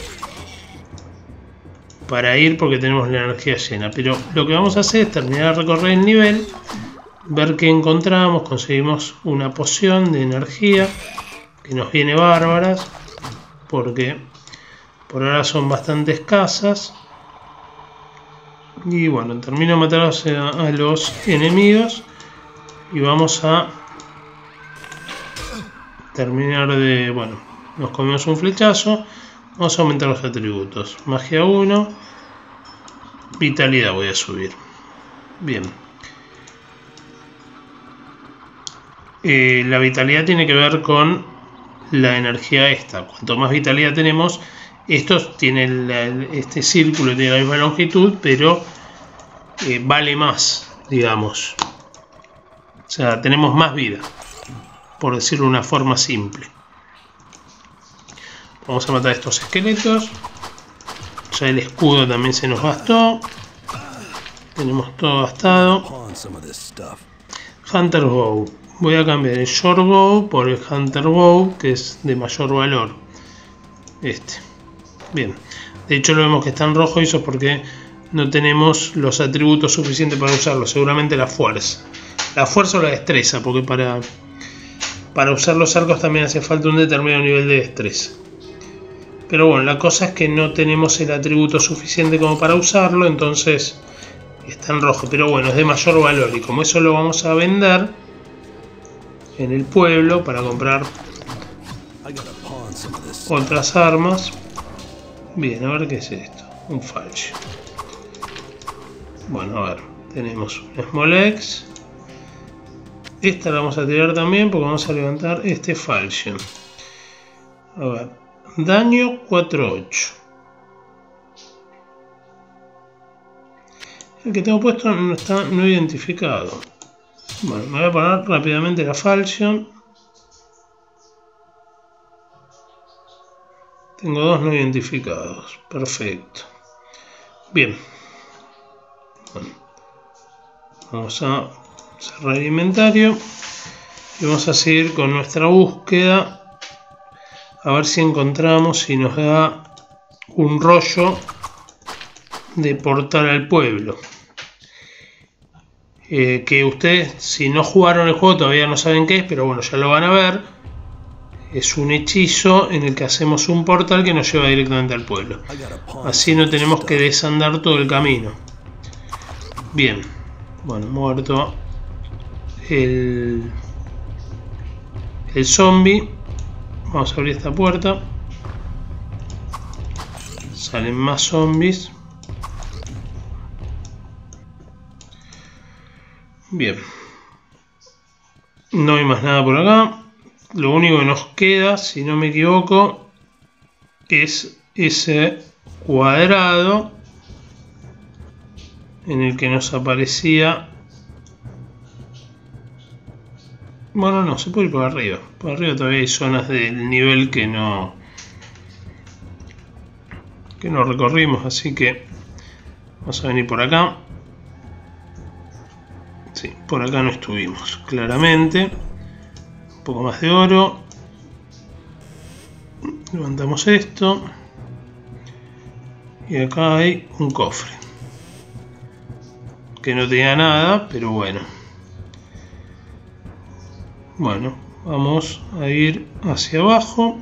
para ir porque tenemos la energía llena. Pero lo que vamos a hacer es terminar de recorrer el nivel, ver qué encontramos. Conseguimos una poción de energía que nos viene bárbaras porque por ahora son bastante escasas. Y bueno, termino de matar a los enemigos y vamos a terminar de... Bueno, nos comemos un flechazo. Vamos a aumentar los atributos. Magia uno. Vitalidad voy a subir. Bien. Eh, la vitalidad tiene que ver con la energía esta. Cuanto más vitalidad tenemos, estos tienen la, este círculo tiene la misma longitud, pero eh, vale más, digamos. O sea, tenemos más vida, por decirlo de una forma simple. Vamos a matar a estos esqueletos. Ya el escudo también se nos gastó. Tenemos todo gastado. Hunter Bow. Voy a cambiar el Short Bow por el Hunter Bow, que es de mayor valor. Este. Bien. De hecho lo vemos que está en rojo y eso es porque no tenemos los atributos suficientes para usarlo. Seguramente la fuerza. La fuerza o la destreza, porque para, para usar los arcos también hace falta un determinado nivel de destreza. Pero bueno, la cosa es que no tenemos el atributo suficiente como para usarlo, entonces está en rojo. Pero bueno, es de mayor valor y como eso lo vamos a vender en el pueblo para comprar otras armas. Bien, a ver qué es esto. Un falcio. Bueno, a ver, tenemos un Smolex. Esta la vamos a tirar también porque vamos a levantar este falcio. A ver. Daño cuatro ocho. El que tengo puesto no está no identificado. Bueno, me voy a poner rápidamente la falchion. Tengo dos no identificados. Perfecto. Bien. Bueno, vamos a cerrar el inventario. Y vamos a seguir con nuestra búsqueda. A ver si encontramos, si nos da un rollo de portal al pueblo. Eh, que ustedes, si no jugaron el juego, todavía no saben qué es, pero bueno, ya lo van a ver. Es un hechizo en el que hacemos un portal que nos lleva directamente al pueblo. Así no tenemos que desandar todo el camino. Bien. Bueno, muerto el, el zombie. Vamos a abrir esta puerta. Salen más zombies. Bien. No hay más nada por acá. Lo único que nos queda, si no me equivoco, es ese cuadrado en el que nos aparecía. Bueno, no, se puede ir por arriba. Por arriba todavía hay zonas del nivel que no que no recorrimos, así que vamos a venir por acá. Sí, por acá no estuvimos, claramente. Un poco más de oro. Levantamos esto. Y acá hay un cofre. Que no tenía nada, pero bueno. Bueno, vamos a ir hacia abajo.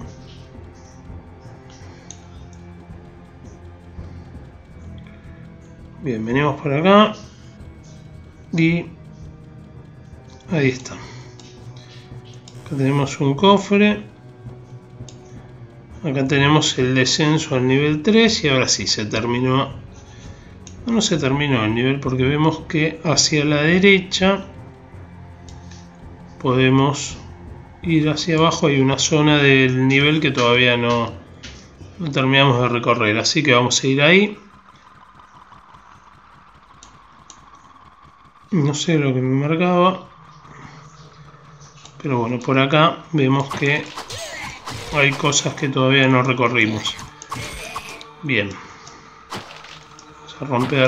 Bien, venimos por acá. Y ahí está. Acá tenemos un cofre. Acá tenemos el descenso al nivel tres. Y ahora sí, se terminó. No, no se terminó el nivel porque vemos que hacia la derecha podemos ir hacia abajo. Hay una zona del nivel que todavía no, no terminamos de recorrer. Así que vamos a ir ahí. No sé lo que me marcaba. Pero bueno, por acá vemos que hay cosas que todavía no recorrimos. Bien. Vamos a romper.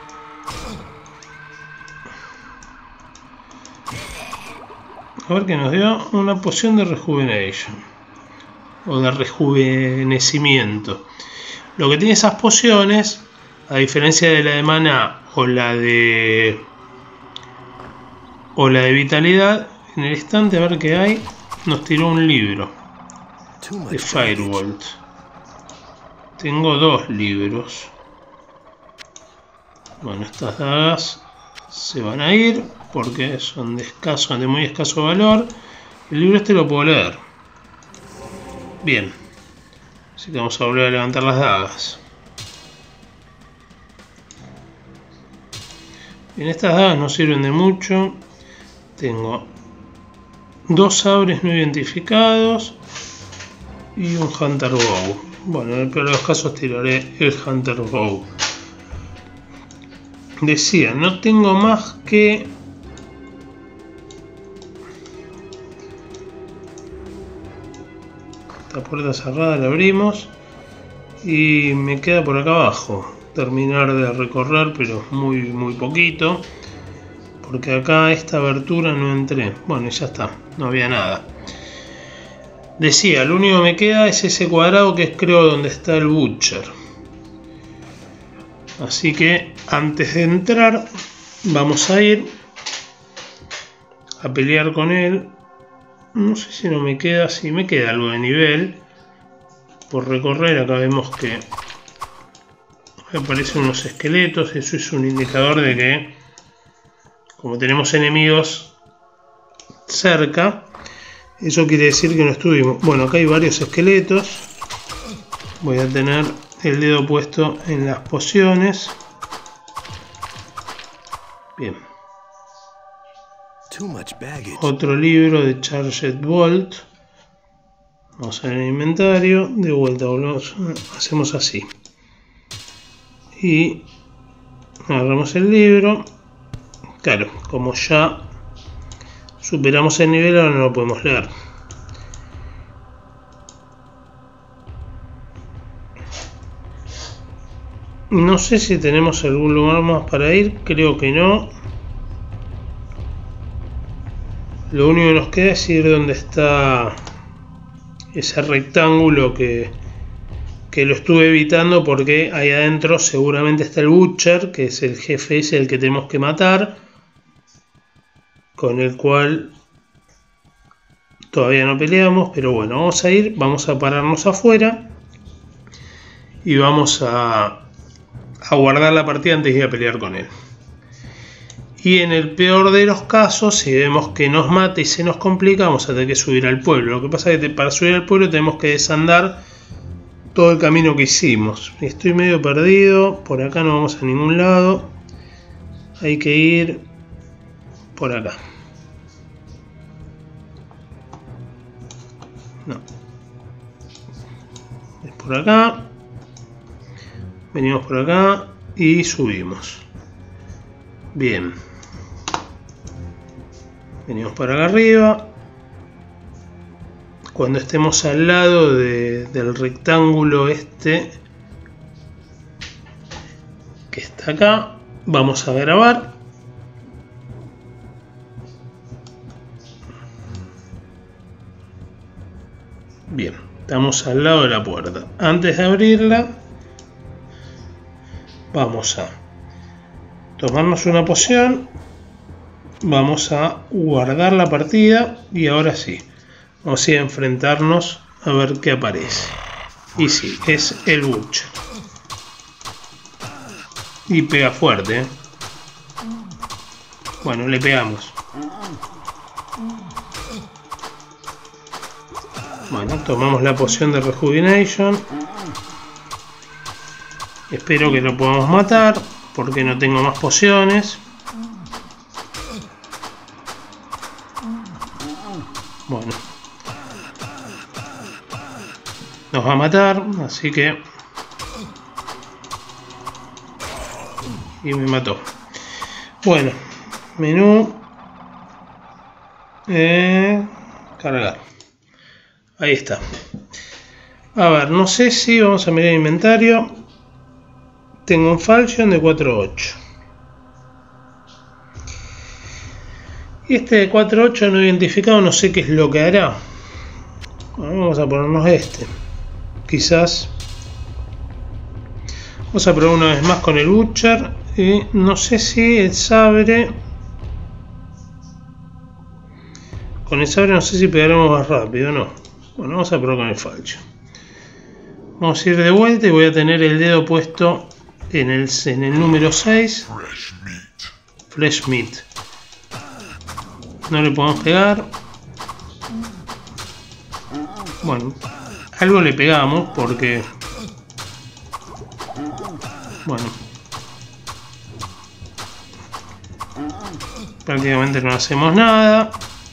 A ver qué nos dio. Una poción de rejuvenation. O de rejuvenecimiento. Lo que tiene esas pociones, a diferencia de la de maná o la de... o la de vitalidad, en el estante, a ver qué hay, nos tiró un libro de Firebolt. Tengo dos libros. Bueno, estas dagas se van a ir porque son de escaso, de muy escaso valor. El libro este lo puedo leer. Bien. Así que vamos a volver a levantar las dagas. Bien, estas dagas no sirven de mucho. Tengo dos sabres no identificados y un Hunter Bow. Bueno, en el peor de los casos tiraré el Hunter Bow. Decía, no tengo más que... esta puerta cerrada la abrimos. Y me queda por acá abajo terminar de recorrer, pero muy, muy poquito. Porque acá a esta abertura no entré. Bueno, ya está, no había nada. Decía, lo único que me queda es ese cuadrado que es, creo, donde está el Butcher. Así que antes de entrar vamos a ir a pelear con él. No sé si no me queda, si me queda algo de nivel por recorrer. Acá vemos que aparecen unos esqueletos. Eso es un indicador de que, como tenemos enemigos cerca, eso quiere decir que no estuvimos. Bueno, acá hay varios esqueletos. Voy a tener el dedo puesto en las pociones. Bien. Otro libro de Charged Bolt. Vamos a ver el inventario. De vuelta, volvemos. Hacemos así. Y agarramos el libro. Claro, como ya Superamos el nivel, ahora no lo podemos leer. No sé si tenemos algún lugar más para ir, creo que no. Lo único que nos queda es ir donde está ese rectángulo que, que lo estuve evitando porque ahí adentro seguramente está el Butcher, que es el jefe ese el que tenemos que matar, con el cual todavía no peleamos, pero bueno, vamos a ir, vamos a pararnos afuera y vamos a, a guardar la partida antes de ir a pelear con él. Y en el peor de los casos, si vemos que nos mata y se nos complica, vamos a tener que subir al pueblo. Lo que pasa es que para subir al pueblo tenemos que desandar todo el camino que hicimos. Estoy medio perdido, por acá no vamos a ningún lado. Hay que ir por acá. No. Es por acá. Venimos por acá y subimos. Bien. Venimos para acá arriba. Cuando estemos al lado de, del rectángulo este que está acá, vamos a grabar. Bien, estamos al lado de la puerta. Antes de abrirla, vamos a tomarnos una poción. Vamos a guardar la partida y ahora sí, vamos a ir a enfrentarnos a ver qué aparece. Y sí, es el Butcher. Y pega fuerte, ¿eh? Bueno, le pegamos. Bueno, tomamos la poción de Rejuvenation. Espero que lo podamos matar, porque no tengo más pociones. Bueno, nos va a matar, así que... Y me mató. Bueno, menú... Eh, cargar. Ahí está. A ver, no sé si vamos a mirar el inventario. Tengo un Falchion de cuatro ocho. Y este de cuatro ocho no identificado, no sé qué es lo que hará. Bueno, vamos a ponernos este. Quizás. Vamos a probar una vez más con el Butcher. Y no sé si el sabre. Con el sabre no sé si pegaremos más rápido o no. Bueno, vamos a probar con el Falchion. Vamos a ir de vuelta y voy a tener el dedo puesto en el, en el número seis. Fresh Meat. Fresh Meat. No le podemos pegar. Bueno, algo le pegamos porque... Bueno. Prácticamente no hacemos nada.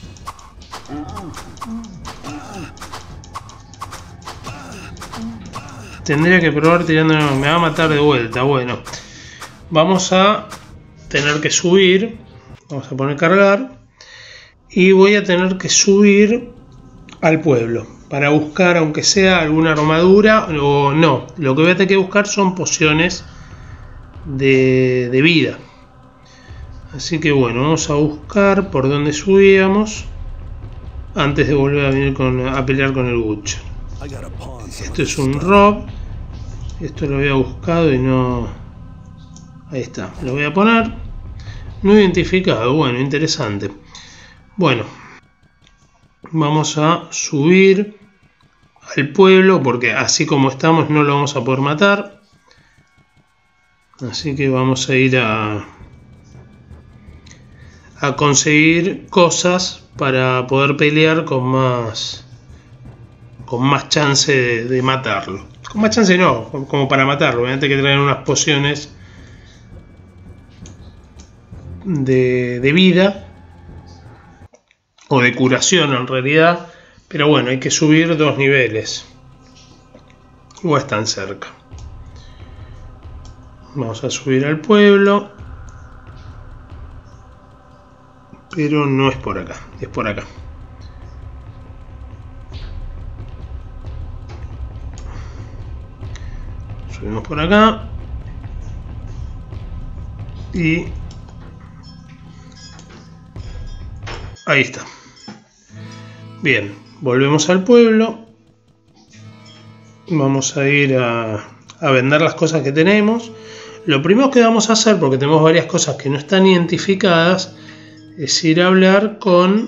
Tendría que probar tirándolo. Me va a matar de vuelta. Bueno. Vamos a tener que subir. Vamos a poner cargar. Y voy a tener que subir al pueblo para buscar, aunque sea alguna armadura o no. Lo que voy a tener que buscar son pociones de, de vida. Así que bueno, vamos a buscar por dónde subíamos antes de volver a venir con, a pelear con el Butcher. Esto es un rob. Esto lo había buscado y no... Ahí está, lo voy a poner. No identificado, bueno, interesante. Bueno, vamos a subir al pueblo porque así como estamos no lo vamos a poder matar. Así que vamos a ir a, a conseguir cosas para poder pelear con más, con más chance de, de matarlo. Con más chance no, como para matarlo. Obviamente hay que traer unas pociones de, de vida. O de curación en realidad, pero bueno, hay que subir dos niveles o están cerca. Vamos a subir al pueblo pero no es por acá, es por acá. Subimos por acá y ahí está. Bien, volvemos al pueblo. Vamos a ir a, a vender las cosas que tenemos. Lo primero que vamos a hacer, porque tenemos varias cosas que no están identificadas, es ir a hablar con...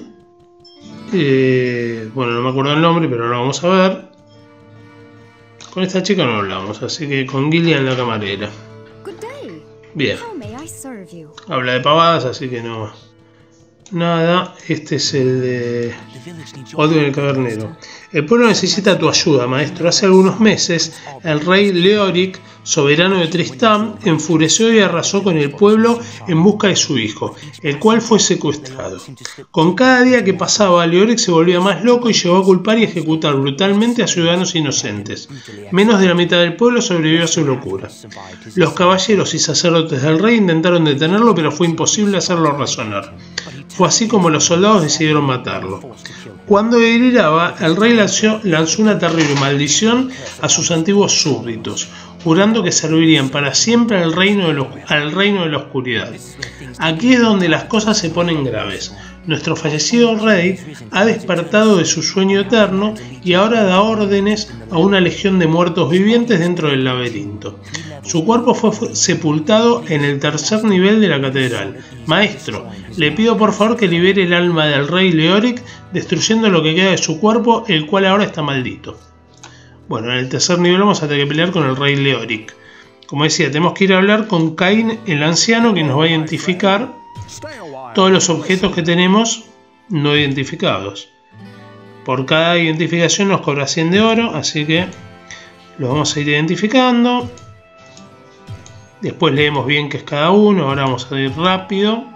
Eh, bueno, no me acuerdo el nombre, pero lo vamos a ver. Con esta chica no hablamos, así que con Gillian la camarera. Bien. Habla de pavadas, así que no... Nada, este es el de Odwin el Cavernero. El pueblo necesita tu ayuda, maestro. Hace algunos meses, el rey Leoric, soberano de Tristán, enfureció y arrasó con el pueblo en busca de su hijo, el cual fue secuestrado. Con cada día que pasaba, Leoric se volvía más loco y llegó a culpar y ejecutar brutalmente a ciudadanos inocentes. Menos de la mitad del pueblo sobrevivió a su locura. Los caballeros y sacerdotes del rey intentaron detenerlo, pero fue imposible hacerlo razonar. Fue así como los soldados decidieron matarlo. Cuando deliraba, el rey lanzó, lanzó una terrible maldición a sus antiguos súbditos, jurando que servirían para siempre al reino, de lo, al reino de la oscuridad. Aquí es donde las cosas se ponen graves. Nuestro fallecido rey ha despertado de su sueño eterno y ahora da órdenes a una legión de muertos vivientes dentro del laberinto. Su cuerpo fue sepultado en el tercer nivel de la catedral. Maestro, le pido por favor que libere el alma del rey Leoric, destruyendo lo que queda de su cuerpo, el cual ahora está maldito. Bueno, en el tercer nivel vamos a tener que pelear con el rey Leoric. Como decía, tenemos que ir a hablar con Cain, el anciano, que nos va a identificar todos los objetos que tenemos no identificados. Por cada identificación nos cobra cien de oro, así que los vamos a ir identificando. Después leemos bien qué es cada uno. Ahora vamos a ir rápido.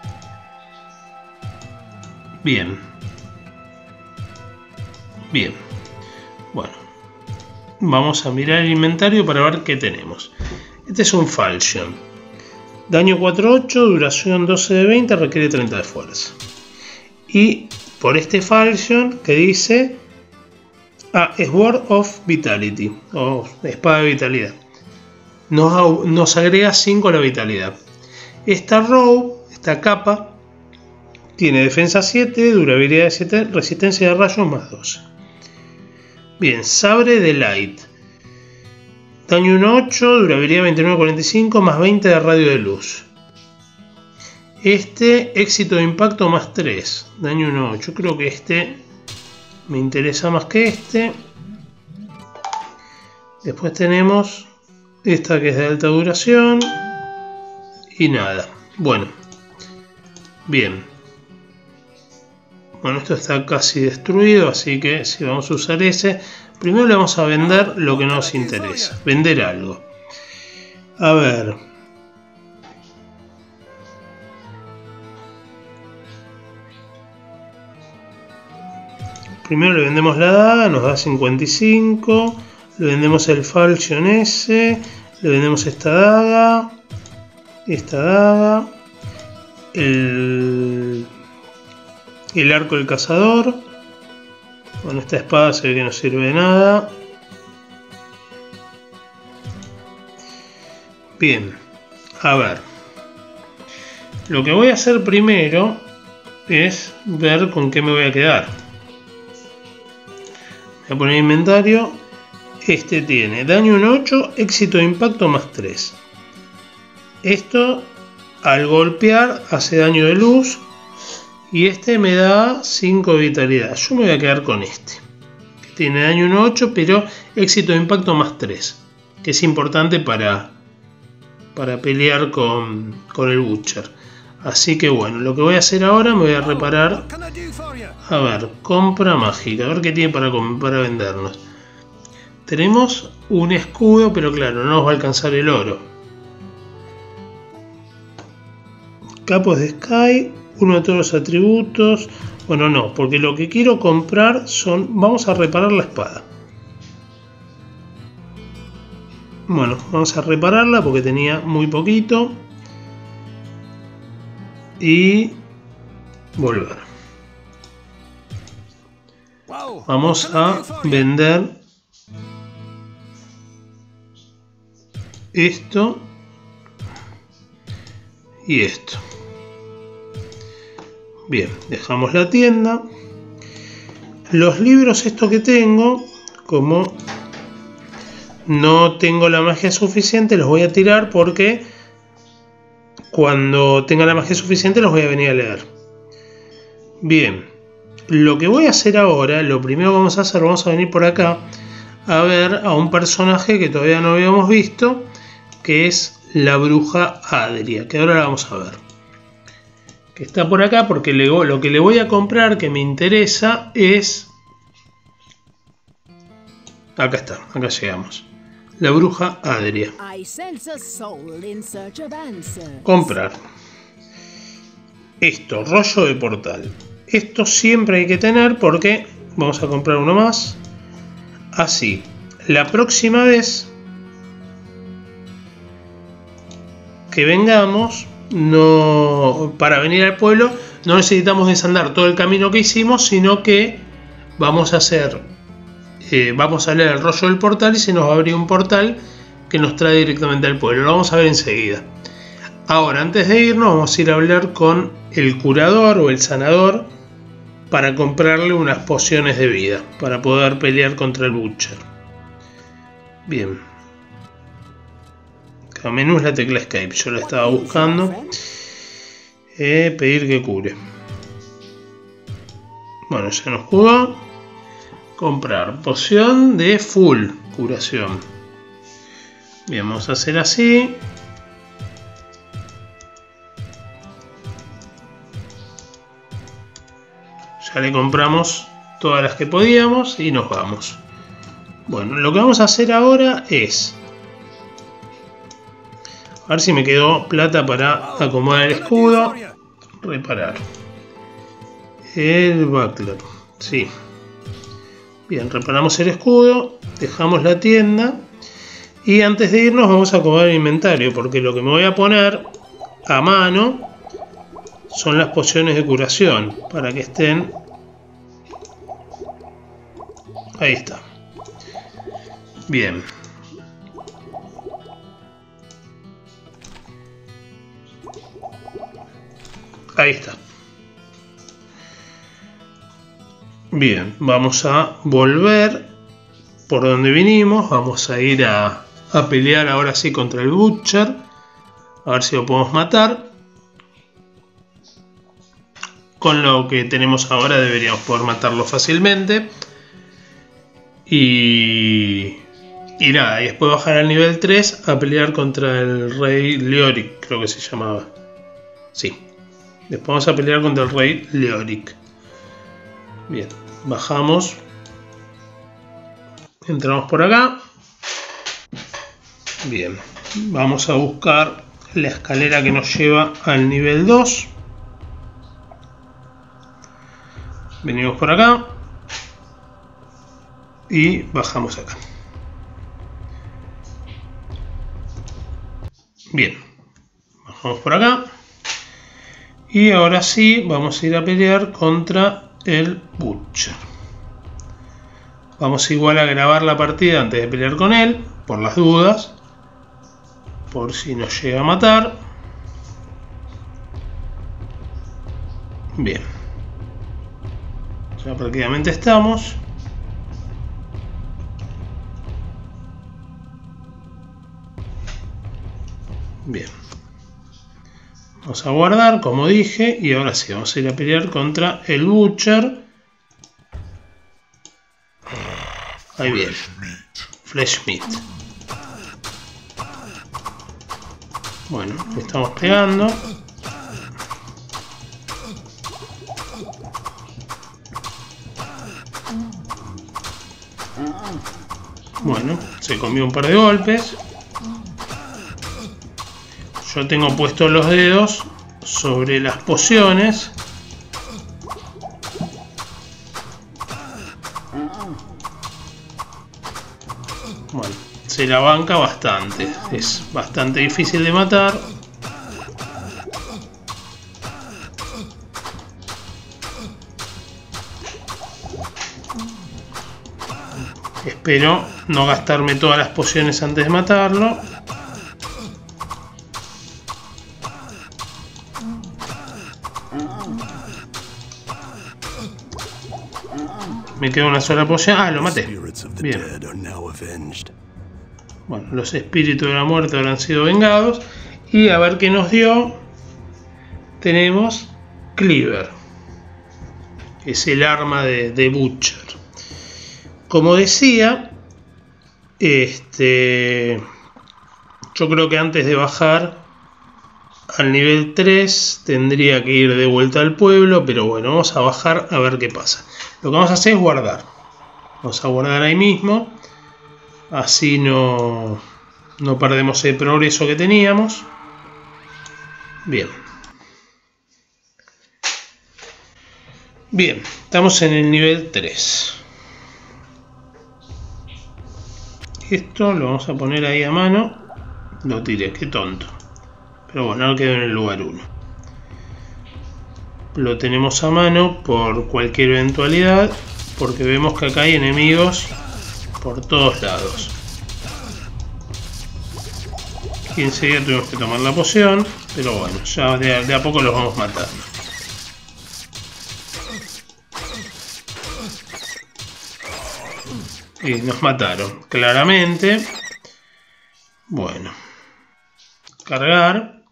Bien. Bien. Bueno. Vamos a mirar el inventario para ver qué tenemos. Este es un Falchion. Daño cuatro ocho, duración doce de veinte, requiere treinta de fuerza. Y por este Falchion que dice... Ah, es Sword of Vitality. O espada de vitalidad. Nos, nos agrega cinco a la vitalidad. Esta robe, esta capa, tiene defensa siete, durabilidad siete, resistencia de rayos más doce. Bien, sabre de light. Daño uno ocho, durabilidad veintinueve cuarenta y cinco, más veinte de radio de luz. Este, éxito de impacto más tres, daño uno ocho. Creo que este me interesa más que este. Después tenemos esta que es de alta duración. Y nada. Bueno. Bien. Bueno, esto está casi destruido, así que si vamos a usar ese, primero le vamos a vender lo que nos interesa. Vender algo. A ver. Primero le vendemos la daga, nos da cincuenta y cinco. Le vendemos el Falchion ese. Le vendemos esta daga. Esta daga. El... El arco del cazador. Bueno, esta espada se ve que no sirve de nada. Bien. A ver. Lo que voy a hacer primero es ver con qué me voy a quedar. Voy a poner inventario. Este tiene daño uno ocho, éxito de impacto más tres. Esto al golpear hace daño de luz. Y este me da cinco de vitalidad. Yo me voy a quedar con este. Que tiene daño uno ocho, pero éxito de impacto más tres. Que es importante para, para pelear con, con el Butcher. Así que bueno, lo que voy a hacer ahora, me voy a reparar. A ver, compra mágica. A ver qué tiene para, para vendernos. Tenemos un escudo, pero claro, no nos va a alcanzar el oro. Capos de Sky. Uno de todos los atributos. Bueno, no, porque lo que quiero comprar son... Vamos a reparar la espada. Bueno, vamos a repararla porque tenía muy poquito. Y volver. Vamos a vender esto y esto. Bien, dejamos la tienda. Los libros estos que tengo, como no tengo la magia suficiente, los voy a tirar porque cuando tenga la magia suficiente los voy a venir a leer. Bien, lo que voy a hacer ahora, lo primero que vamos a hacer, vamos a venir por acá a ver a un personaje que todavía no habíamos visto, que es la bruja Adria, que ahora la vamos a ver. Que está por acá porque le, lo que le voy a comprar que me interesa es... Acá está, acá llegamos. La bruja Adria. Comprar. Esto, rollo de portal. Esto siempre hay que tener porque vamos a comprar uno más. Así. La próxima vez que vengamos, no, para venir al pueblo, no necesitamos desandar todo el camino que hicimos, sino que vamos a hacer, eh, vamos a leer el rollo del portal y se nos va a abrir un portal que nos trae directamente al pueblo. Lo vamos a ver enseguida. Ahora, antes de irnos, vamos a ir a hablar con el curador o el sanador para comprarle unas pociones de vida para poder pelear contra el Butcher. Bien. Cada menú es la tecla Escape, yo la estaba buscando. Eh, pedir que cure. Bueno, ya nos jugó. Comprar poción de full curación. Bien, vamos a hacer así. Ya le compramos todas las que podíamos y nos vamos. Bueno, lo que vamos a hacer ahora es... A ver si me quedó plata para acomodar el escudo. Reparar. El buckler. Sí. Bien, reparamos el escudo. Dejamos la tienda. Y antes de irnos vamos a acomodar el inventario. Porque lo que me voy a poner a mano son las pociones de curación. Para que estén... Ahí está. Bien. Ahí está. Bien, vamos a volver por donde vinimos. Vamos a ir a, a pelear ahora sí contra el Butcher. A ver si lo podemos matar. Con lo que tenemos ahora deberíamos poder matarlo fácilmente. Y, y nada, y después bajar al nivel tres a pelear contra el rey Leoric, creo que se llamaba. Sí. Después vamos a pelear contra el rey Leoric. Bien, bajamos. Entramos por acá. Bien, vamos a buscar la escalera que nos lleva al nivel dos. Venimos por acá. Y bajamos acá. Bien, bajamos por acá. Y ahora sí vamos a ir a pelear contra el Butcher. Vamos igual a grabar la partida antes de pelear con él, por las dudas, por si nos llega a matar. Bien, ya prácticamente estamos. Bien, vamos a guardar como dije y ahora sí vamos a ir a pelear contra el Butcher. Ahí viene, Flesh Meat. Bueno, le estamos pegando. Bueno, se comió un par de golpes. Yo tengo puestos los dedos sobre las pociones. Bueno, se la banca bastante. Es bastante difícil de matar. Pero no gastarme todas las pociones antes de matarlo. Me queda una sola poción. Ah, lo maté. Bien. Bueno, los espíritus de la muerte habrán sido vengados. Y a ver qué nos dio. Tenemos Cleaver. Es el arma de, de Butcher. Como decía, este, yo creo que antes de bajar al nivel tres tendría que ir de vuelta al pueblo, pero bueno, vamos a bajar a ver qué pasa. Lo que vamos a hacer es guardar. Vamos a guardar ahí mismo, así no, no perdemos el progreso que teníamos. Bien. Bien, estamos en el nivel tres. Esto lo vamos a poner ahí a mano. Lo tiré, qué tonto. Pero bueno, ahora quedó en el lugar uno. Lo tenemos a mano por cualquier eventualidad, porque vemos que acá hay enemigos por todos lados. Y enseguida tuvimos que tomar la poción, pero bueno, ya de a, de a poco los vamos matando. Y nos mataron, claramente. Bueno. Cargar.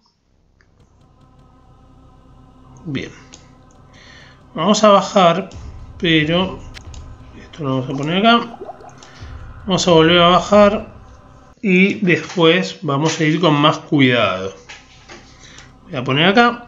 Bien. Vamos a bajar, pero... esto lo vamos a poner acá. Vamos a volver a bajar. Y después vamos a ir con más cuidado. Voy a poner acá.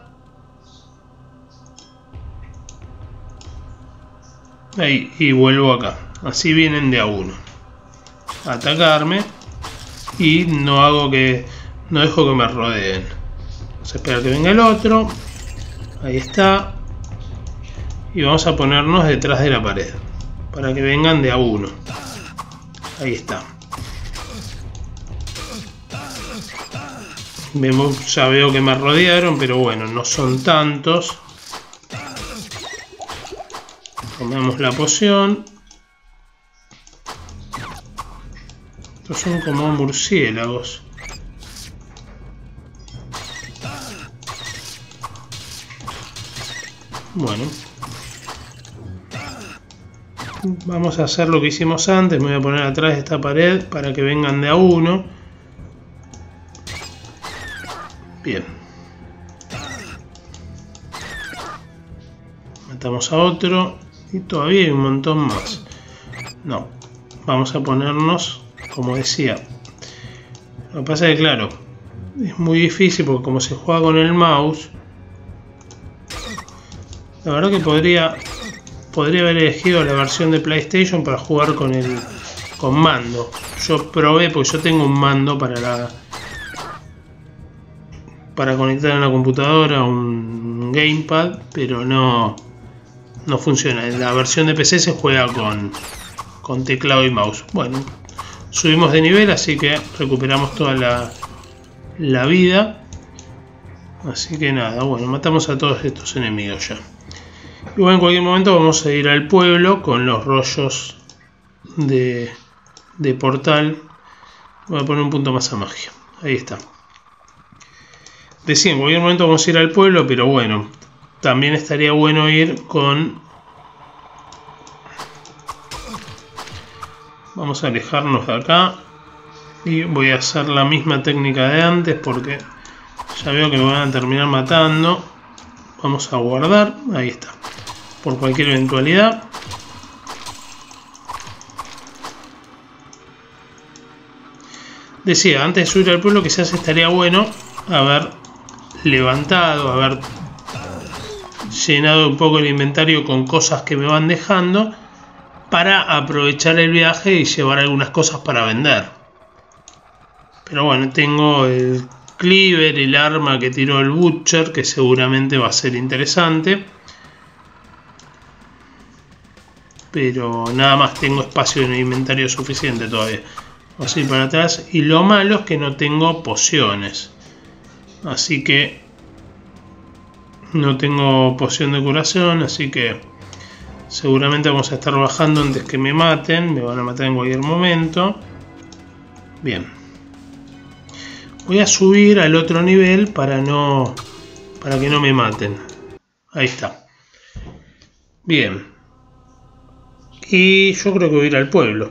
Ahí, y vuelvo acá. Así vienen de a uno a atacarme y no hago que no dejo que me rodeen. Vamos a esperar que venga el otro. Ahí está. Y vamos a ponernos detrás de la pared para que vengan de a uno. Ahí está. Vemos, ya veo que me rodearon, pero bueno, no son tantos. Tomamos la poción. Estos son como murciélagos. Bueno. Vamos a hacer lo que hicimos antes. Me voy a poner atrás de esta pared para que vengan de a uno. Bien. Matamos a otro. Y todavía hay un montón más. No. Vamos a ponernos... como decía, lo que pasa es que claro, es muy difícil porque como se juega con el mouse, la verdad que podría podría haber elegido la versión de PlayStation para jugar con el con mando. Yo probé porque yo tengo un mando para la para conectar a la computadora, un gamepad, pero no no funciona. En la versión de P C se juega con con teclado y mouse. Bueno. Subimos de nivel, así que recuperamos toda la, la vida. Así que nada, bueno, matamos a todos estos enemigos ya. Y bueno, en cualquier momento vamos a ir al pueblo con los rollos de, de portal. Voy a poner un punto más a magia. Ahí está. Decía, en cualquier momento vamos a ir al pueblo, pero bueno, también estaría bueno ir con... Vamos a alejarnos de acá y voy a hacer la misma técnica de antes porque ya veo que me van a terminar matando. Vamos a guardar, ahí está, por cualquier eventualidad. Decía, antes de subir al pueblo quizás estaría bueno haber levantado, haber llenado un poco el inventario con cosas que me van dejando, para aprovechar el viaje y llevar algunas cosas para vender. Pero bueno, tengo el cleaver, el arma que tiró el Butcher, que seguramente va a ser interesante. Pero nada más, tengo espacio en el inventario suficiente todavía. Vamos a ir para atrás. Y lo malo es que no tengo pociones. Así que no tengo poción de curación, así que Seguramente vamos a estar bajando antes que me maten. Me van a matar en cualquier momento. Bien. Voy a subir al otro nivel para no... para que no me maten. Ahí está. Bien. Y yo creo que voy a ir al pueblo.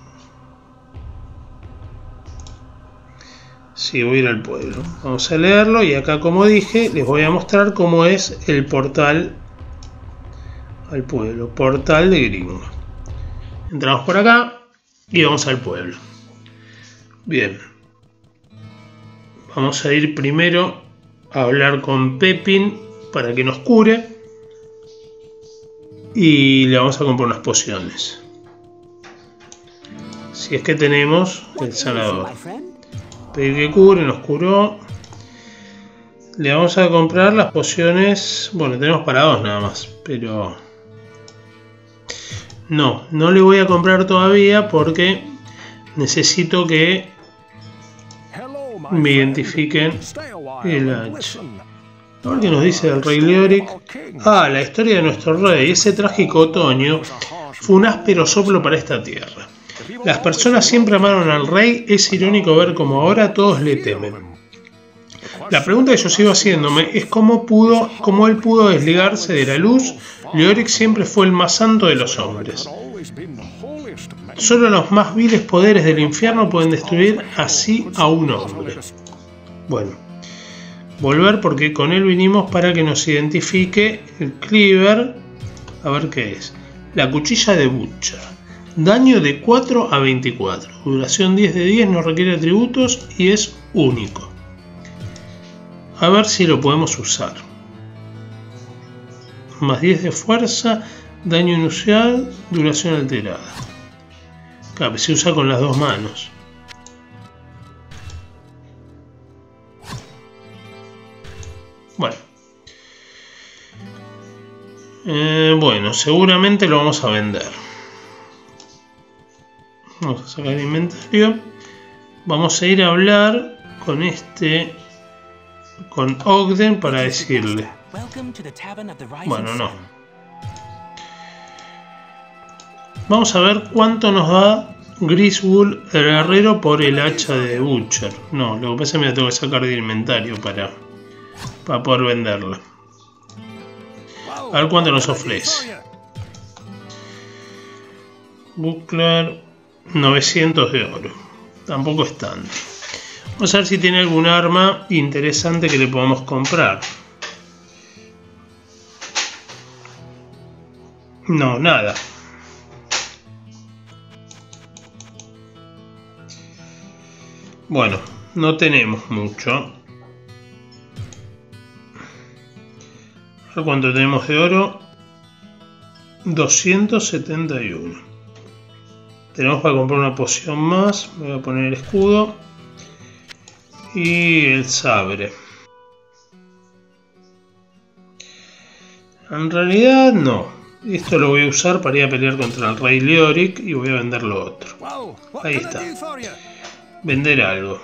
Sí, voy a ir al pueblo. Vamos a leerlo y acá, como dije, les voy a mostrar cómo es el portal al pueblo. Portal de Gringo. Entramos por acá y vamos al pueblo. Bien. Vamos a ir primero a hablar con Pepin para que nos cure. Y le vamos a comprar unas pociones. Si es que tenemos el sanador. Pedir que cure, nos curó. Le vamos a comprar las pociones. Bueno, tenemos para dos nada más. Pero... no, no le voy a comprar todavía porque necesito que me identifiquen el hacha. A ver qué nos dice el rey Leoric. Ah, la historia de nuestro rey. Ese trágico otoño fue un áspero soplo para esta tierra. Las personas siempre amaron al rey. Es irónico ver cómo ahora todos le temen. La pregunta que yo sigo haciéndome es cómo pudo, cómo él pudo desligarse de la luz. Leoric siempre fue el más santo de los hombres. Solo los más viles poderes del infierno pueden destruir así a un hombre. Bueno. Volver porque con él vinimos para que nos identifique el cleaver. A ver qué es. La cuchilla de Butcher. Daño de cuatro a veinticuatro. Duración diez de diez. No requiere atributos y es único. A ver si lo podemos usar. Más diez de fuerza. Daño inusual. Duración alterada. Claro, se usa con las dos manos. Bueno. Eh, bueno, seguramente lo vamos a vender. Vamos a sacar el inventario. Vamos a ir a hablar con este... con Ogden para decirle... bueno, no. Vamos a ver cuánto nos da Griswold el guerrero por el hacha de Butcher. No, lo que pasa es que me la tengo que sacar de inventario para... para poder venderla. A ver cuánto nos ofrece. Buckler, novecientos de oro. Tampoco es tanto. Vamos a ver si tiene algún arma interesante que le podamos comprar. No, nada. Bueno, no tenemos mucho. A ver cuánto tenemos de oro. doscientos setenta y uno. Tenemos para comprar una poción más. Me voy a poner el escudo. Y el sabre. En realidad no. Esto lo voy a usar para ir a pelear contra el rey Leoric. Y voy a vender lo otro. Ahí está. Vender algo.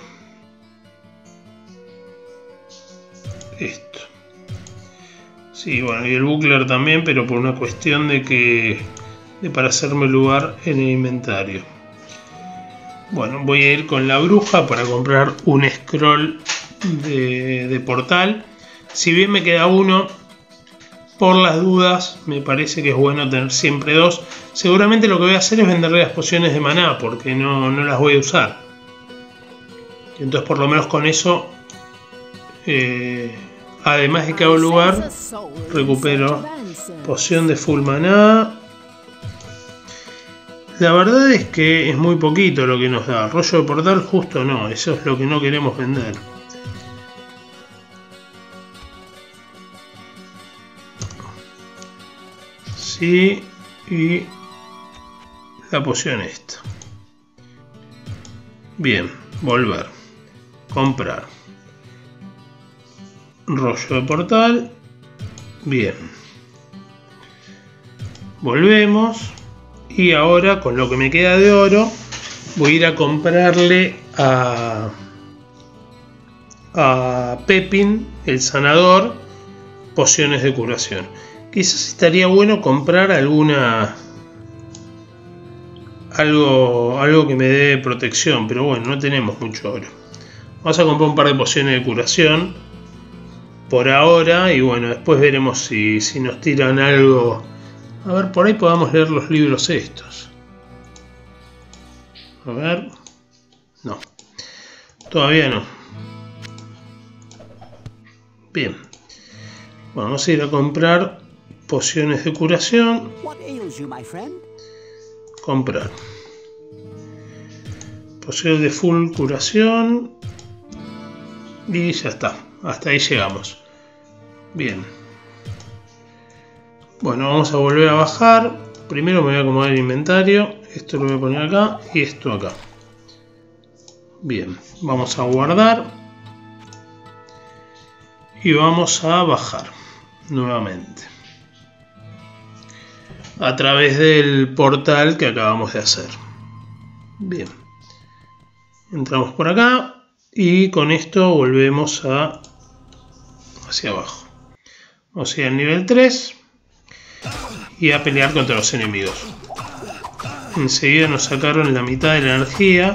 Esto. Sí, bueno, y el buckler también, pero por una cuestión de que... de para hacerme lugar en el inventario. Bueno, voy a ir con la bruja para comprar un scroll de, de portal. Si bien me queda uno, por las dudas, me parece que es bueno tener siempre dos. Seguramente lo que voy a hacer es venderle las pociones de maná, porque no, no las voy a usar. Entonces por lo menos con eso, eh, además de que hago lugar, recupero poción de full maná. La verdad es que es muy poquito lo que nos da. Rollo de portal justo no, eso es lo que no queremos vender. Sí, y la poción esta. Bien, volver. Comprar. Rollo de portal. Bien. Volvemos. Y ahora, con lo que me queda de oro, voy a ir a comprarle a, a Pepin, el sanador, pociones de curación. Quizás estaría bueno comprar alguna... Algo, algo que me dé protección, pero bueno, no tenemos mucho oro. Vamos a comprar un par de pociones de curación por ahora y bueno, después veremos si, si nos tiran algo. A ver, por ahí podamos leer los libros estos. A ver. No. Todavía no. Bien. Bueno, vamos a ir a comprar pociones de curación. Comprar. Pociones de full curación. Y ya está. Hasta ahí llegamos. Bien. Bueno, vamos a volver a bajar. Primero me voy a acomodar el inventario. Esto lo voy a poner acá y esto acá. Bien. Vamos a guardar. Y vamos a bajar nuevamente. A través del portal que acabamos de hacer. Bien. Entramos por acá. Y con esto volvemos a hacia abajo. Vamos a ir al nivel tres. Y a pelear contra los enemigos. Enseguida nos sacaron la mitad de la energía.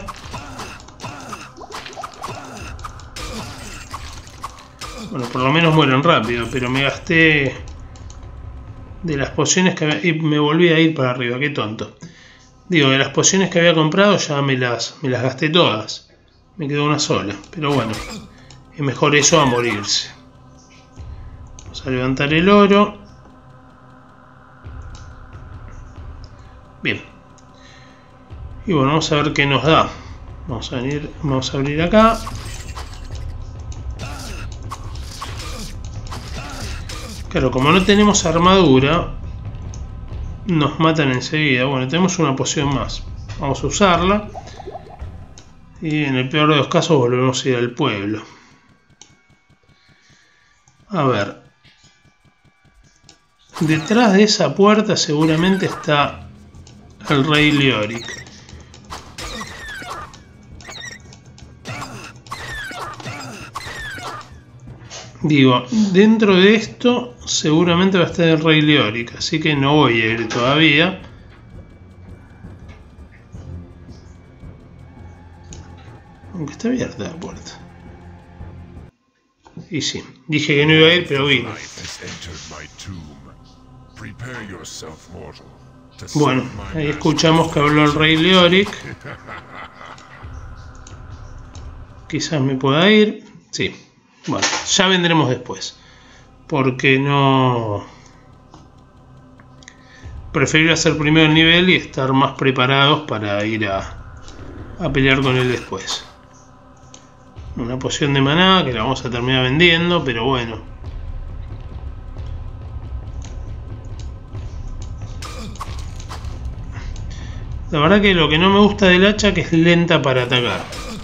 Bueno, por lo menos mueren rápido, pero me gasté de las pociones que había, y me volví a ir para arriba, qué tonto. Digo, de las pociones que había comprado ya me las, me las gasté todas. Me quedó una sola, pero bueno, es mejor eso a morirse. Vamos a levantar el oro. Bien. Y bueno, vamos a ver qué nos da. Vamos a venir, vamos a abrir acá. Claro, como no tenemos armadura, nos matan enseguida. Bueno, tenemos una poción más. Vamos a usarla. Y en el peor de los casos volvemos a ir al pueblo. A ver. Detrás de esa puerta seguramente está el rey Leoric. Digo, dentro de esto seguramente va a estar el rey Leoric, así que no voy a ir todavía. Aunque está abierta la puerta. Y sí, dije que no iba a ir, pero vine. Bueno, ahí escuchamos que habló el rey Leoric. Quizás me pueda ir. Sí. Bueno, ya vendremos después. Porque no... Prefiero hacer primero el nivel y estar más preparados para ir a, a pelear con él después. Una poción de maná que la vamos a terminar vendiendo, pero bueno. La verdad que lo que no me gusta del hacha que es lenta para atacar.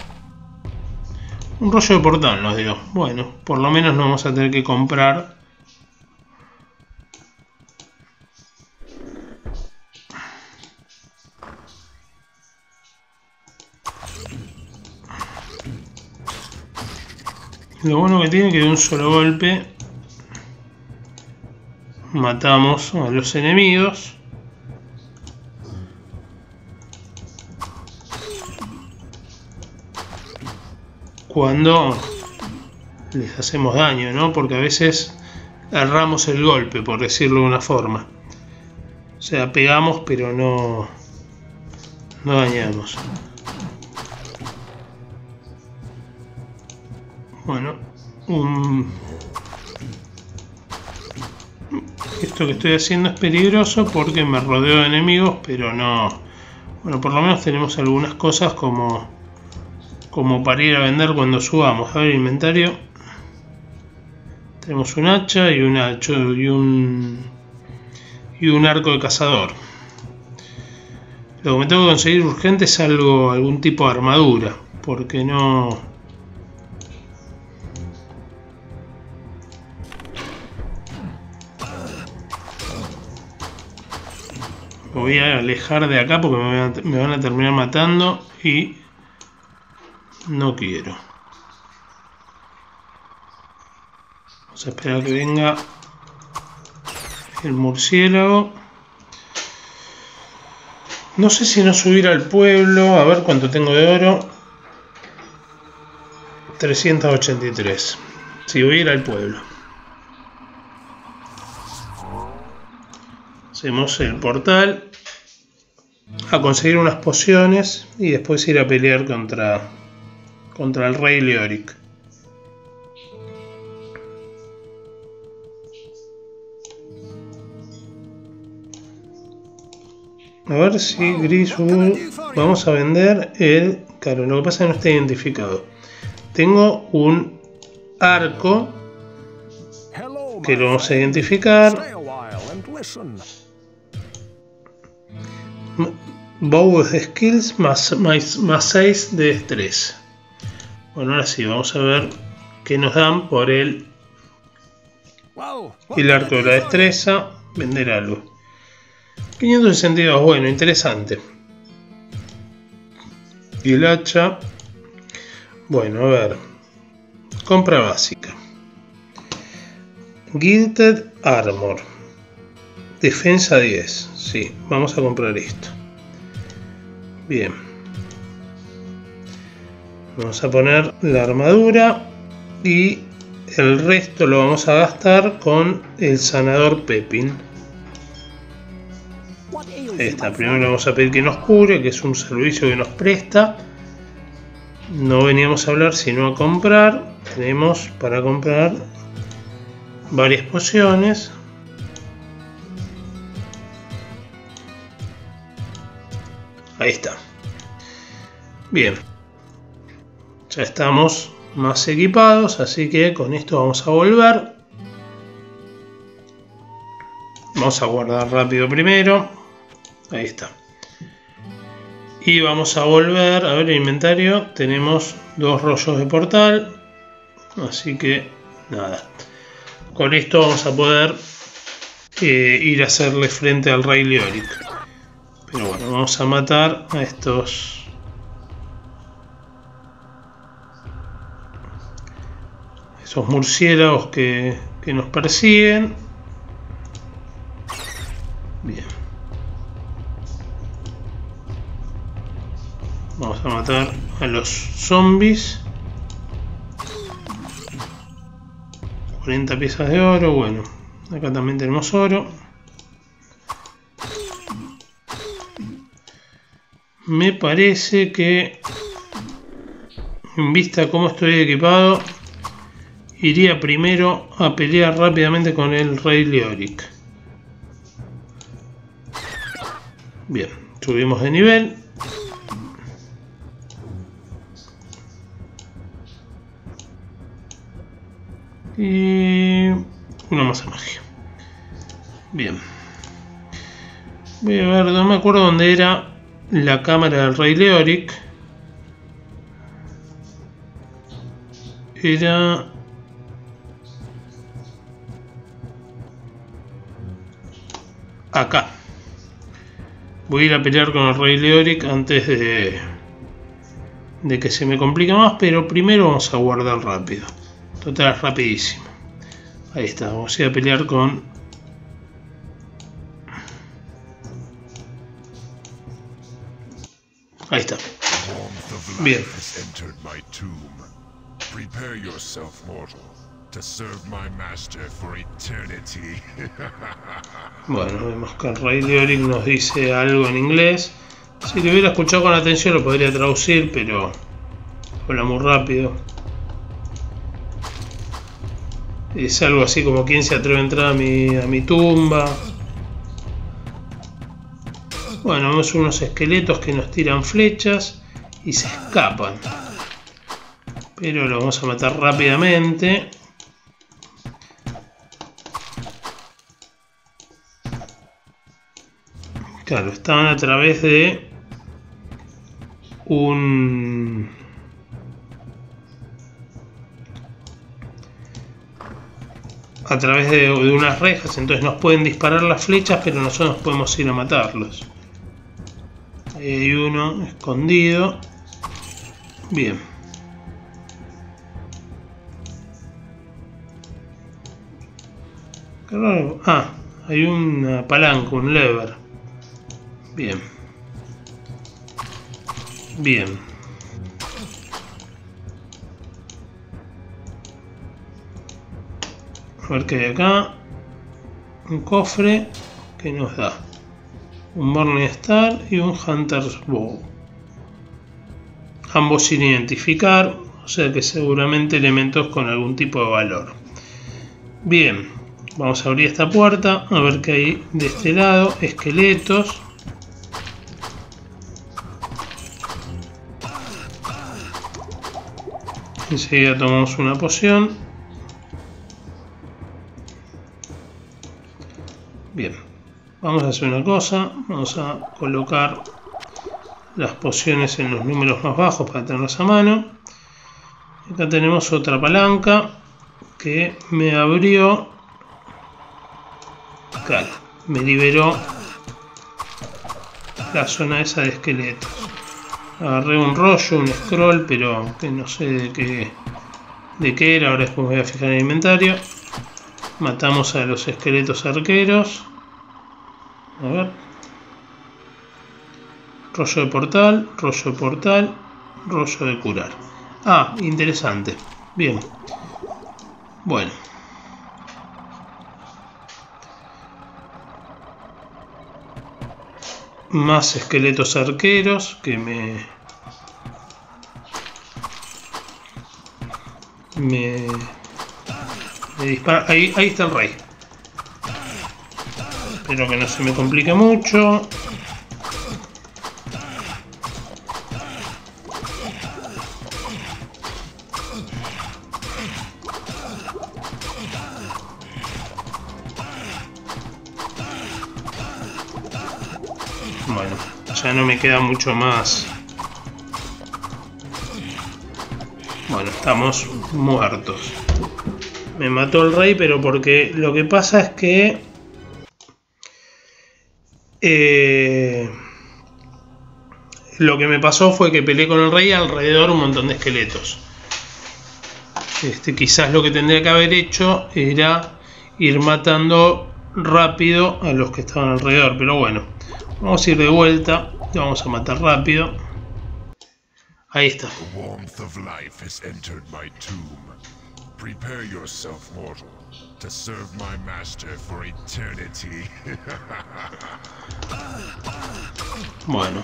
Un rollo de portal nos dio. Bueno, por lo menos no vamos a tener que comprar. Lo bueno que tiene es que de un solo golpe matamos a los enemigos. Cuando les hacemos daño, ¿no? Porque a veces erramos el golpe, por decirlo de una forma. O sea, pegamos pero no, no dañamos. Bueno, um, esto que estoy haciendo es peligroso porque me rodeo de enemigos, pero no... Bueno, por lo menos tenemos algunas cosas como... como para ir a vender cuando subamos. A ver, inventario. Tenemos un hacha y un hacha y un y un arco de cazador. Lo que me tengo que conseguir urgente es algo, algún tipo de armadura, porque no... Me voy a alejar de acá porque me van a, me van a terminar matando y no quiero. Vamos a esperar a que venga el murciélago. No sé si no subir al pueblo. A ver cuánto tengo de oro. trescientos ochenta y tres. Si voy a ir al pueblo. Hacemos el portal. A conseguir unas pociones. Y después ir a pelear contra, contra el rey Leoric. A ver si Griswood. Vamos a vender el... Claro, lo que pasa es que no está identificado. Tengo un arco que lo vamos a identificar. Bow of Skills más, más, más seis de destreza. Bueno, ahora sí, vamos a ver qué nos dan por el, el arco de la destreza. Vender algo. quinientos sesenta y dos, bueno, interesante. Y el hacha. Bueno, a ver. Compra básica. Gilded Armor. Defensa diez. Sí, vamos a comprar esto. Bien. Vamos a poner la armadura. Y el resto lo vamos a gastar con el sanador Pepin. Ahí está. Primero le vamos a pedir que nos cure, que es un servicio que nos presta. No veníamos a hablar sino a comprar. Tenemos para comprar varias pociones. Ahí está. Bien. Ya estamos más equipados, así que con esto vamos a volver. Vamos a guardar rápido primero. Ahí está. Y vamos a volver a ver el inventario. Tenemos dos rollos de portal. Así que nada. Con esto vamos a poder eh, ir a hacerle frente al rey Leoric. Pero bueno, vamos a matar a estos. Esos murciélagos que, que nos persiguen. Bien. Vamos a matar a los zombies. cuarenta piezas de oro. Bueno, acá también tenemos oro. Me parece que, en vista a cómo estoy equipado, iría primero a pelear rápidamente con el rey Leoric. Bien, subimos de nivel. Y una masa magia. Bien. Voy a ver, no me acuerdo dónde era la cámara del rey Leoric. Era... acá. Voy a ir a pelear con el rey Leoric antes de... de que se me complique más, pero primero vamos a guardar rápido. Total, rapidísimo. Ahí está, vamos a ir a pelear con... Ahí está. Bien. Bueno, vemos que el rey Leoric nos dice algo en inglés. Si lo hubiera escuchado con atención lo podría traducir, pero habla muy rápido. Es algo así como: ¿quién se atreve a entrar a mi, a mi tumba? Bueno, vemos unos esqueletos que nos tiran flechas y se escapan. Pero lo vamos a matar rápidamente. Claro, estaban a través de un... a través de, de unas rejas, entonces nos pueden disparar las flechas, pero nosotros podemos ir a matarlos. Ahí hay uno escondido. Bien. Qué raro. Ah, Hay una palanca, un lever. Bien. Bien. A ver qué hay acá. Un cofre que nos da un Morningstar y un Hunter's Bow. Ambos sin identificar, o sea que seguramente elementos con algún tipo de valor. Bien, vamos a abrir esta puerta a ver qué hay de este lado. Esqueletos. Enseguida tomamos una poción. Bien, vamos a hacer una cosa. Vamos a colocar las pociones en los números más bajos para tenerlas a mano. Acá tenemos otra palanca que me abrió. Claro, me liberó la zona esa de esqueletos. Agarré un rollo, un scroll, pero que no sé de qué, de qué era. Ahora después me voy a fijar en el inventario. Matamos a los esqueletos arqueros. A ver. Rollo de portal, rollo de portal, rollo de curar. Ah, interesante. Bien. Bueno. Más esqueletos arqueros que me... Me... me dispara. Ahí, ahí está el rey. Espero que no se me complique mucho. Bueno, ya no me queda mucho más. Bueno, estamos muertos. Me mató el rey, pero porque lo que pasa es que eh, lo que me pasó fue que peleé con el rey y alrededor un montón de esqueletos. Este, quizás lo que tendría que haber hecho era ir matando rápido a los que estaban alrededor, pero bueno, vamos a ir de vuelta y vamos a matar rápido. Ahí está. Prepare yourself, mortal, to serve my master for eternity. Bueno.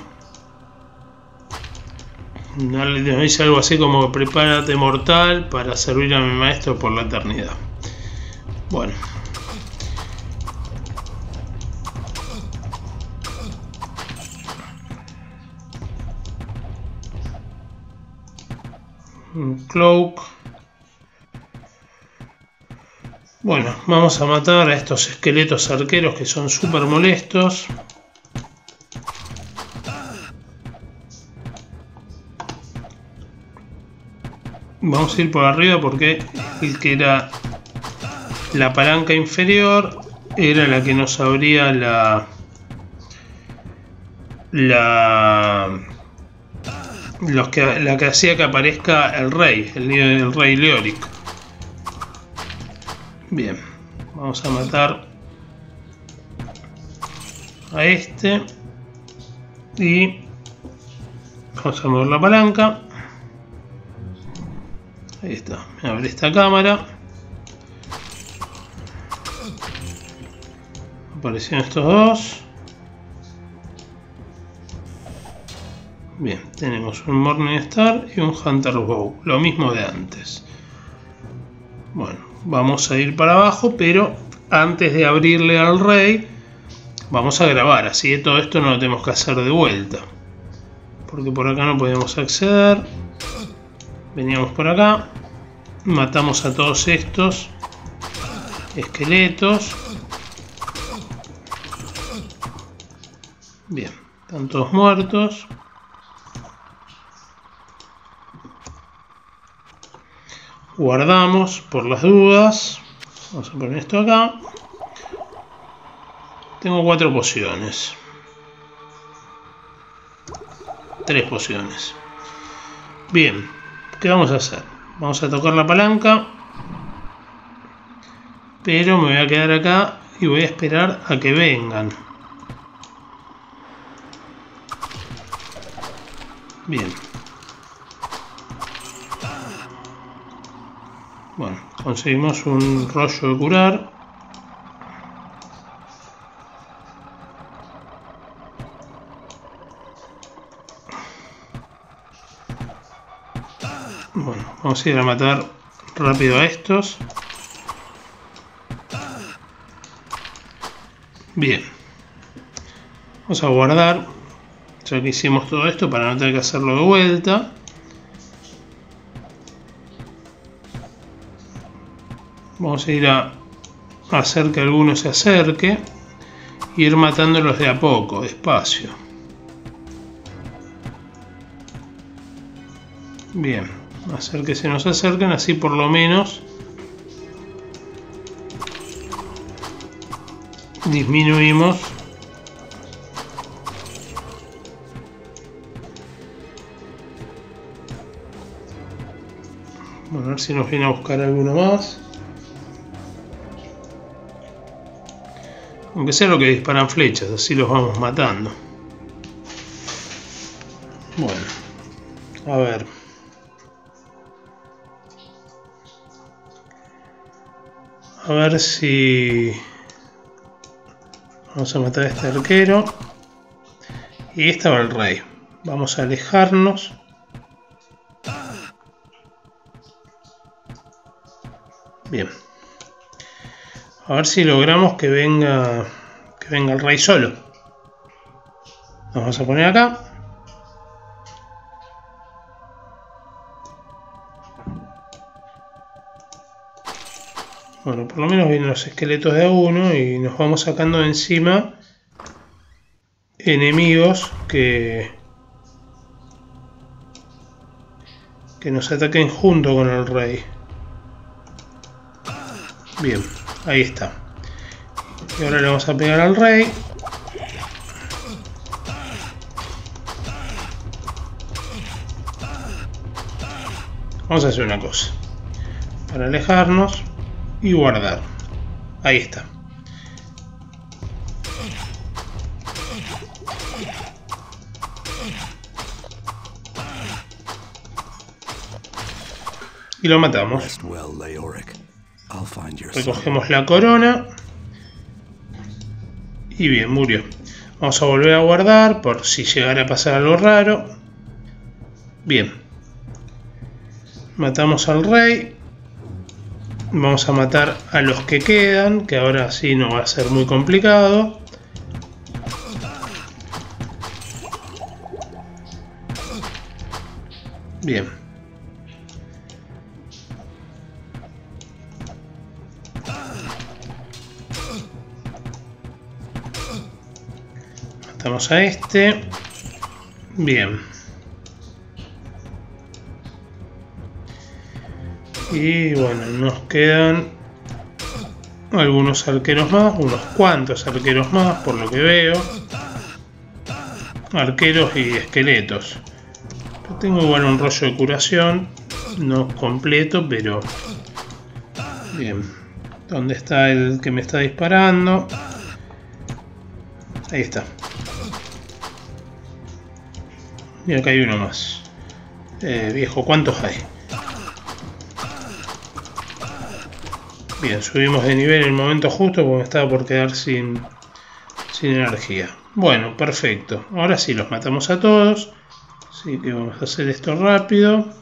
Nos dice algo así como: prepárate, mortal, para servir a mi maestro por la eternidad. Bueno. Un cloak. Bueno, vamos a matar a estos esqueletos arqueros que son súper molestos. Vamos a ir por arriba porque el que era la palanca inferior era la que nos abría la... La... Los que, la que hacía que aparezca el rey, el, el rey Leoric. Bien, vamos a matar a este y vamos a mover la palanca. Ahí está, me abre esta cámara. Aparecieron estos dos. Bien, tenemos un Morningstar y un Hunter's Bow, lo mismo de antes. Bueno, vamos a ir para abajo, pero antes de abrirle al rey vamos a grabar, así que todo esto no lo tenemos que hacer de vuelta, porque por acá no podemos acceder. Veníamos por acá, matamos a todos estos esqueletos. Bien, están todos muertos. Guardamos por las dudas. Vamos a poner esto acá. Tengo cuatro pociones. Tres pociones. Bien, ¿qué vamos a hacer? Vamos a tocar la palanca. Pero me voy a quedar acá y voy a esperar a que vengan. Bien. Bueno, conseguimos un rollo de curar. Bueno, vamos a ir a matar rápido a estos. Bien. Vamos a guardar. Ya que hicimos todo esto para no tener que hacerlo de vuelta. Vamos a ir a hacer que alguno se acerque e ir matándolos de a poco, despacio. Bien, hacer que se nos acerquen, así por lo menos disminuimos bueno, a ver si nos viene a buscar alguno más. Aunque sea lo que disparan flechas, así los vamos matando. Bueno, a ver. A ver si... Vamos a matar a este arquero. Y ahí estaba el rey. Vamos a alejarnos. Bien. A ver si logramos que venga que venga el rey solo. Nos vamos a poner acá. Bueno, por lo menos vienen los esqueletos de a uno y nos vamos sacando de encima enemigos que que nos ataquen junto con el rey. Bien, ahí está. Y ahora le vamos a pegar al rey. Vamos a hacer una cosa. Para alejarnos y guardar. Ahí está. Y lo matamos. Recogemos la corona. Y bien, murió. Vamos a volver a guardar por si llegara a pasar algo raro. Bien. Matamos al rey. Vamos a matar a los que quedan, que ahora sí no va a ser muy complicado. Bien. Matamos a este. Bien. Y bueno, nos quedan algunos arqueros más, unos cuantos arqueros más por lo que veo. Arqueros y esqueletos. Yo tengo igual un rollo de curación, no completo, pero bien. ¿Dónde está el que me está disparando? Ahí está. Y acá hay uno más. Eh, viejo, ¿cuántos hay? Bien, subimos de nivel en el momento justo porque me estaba por quedar sin, sin energía. Bueno, perfecto. Ahora sí los matamos a todos. Así que vamos a hacer esto rápido.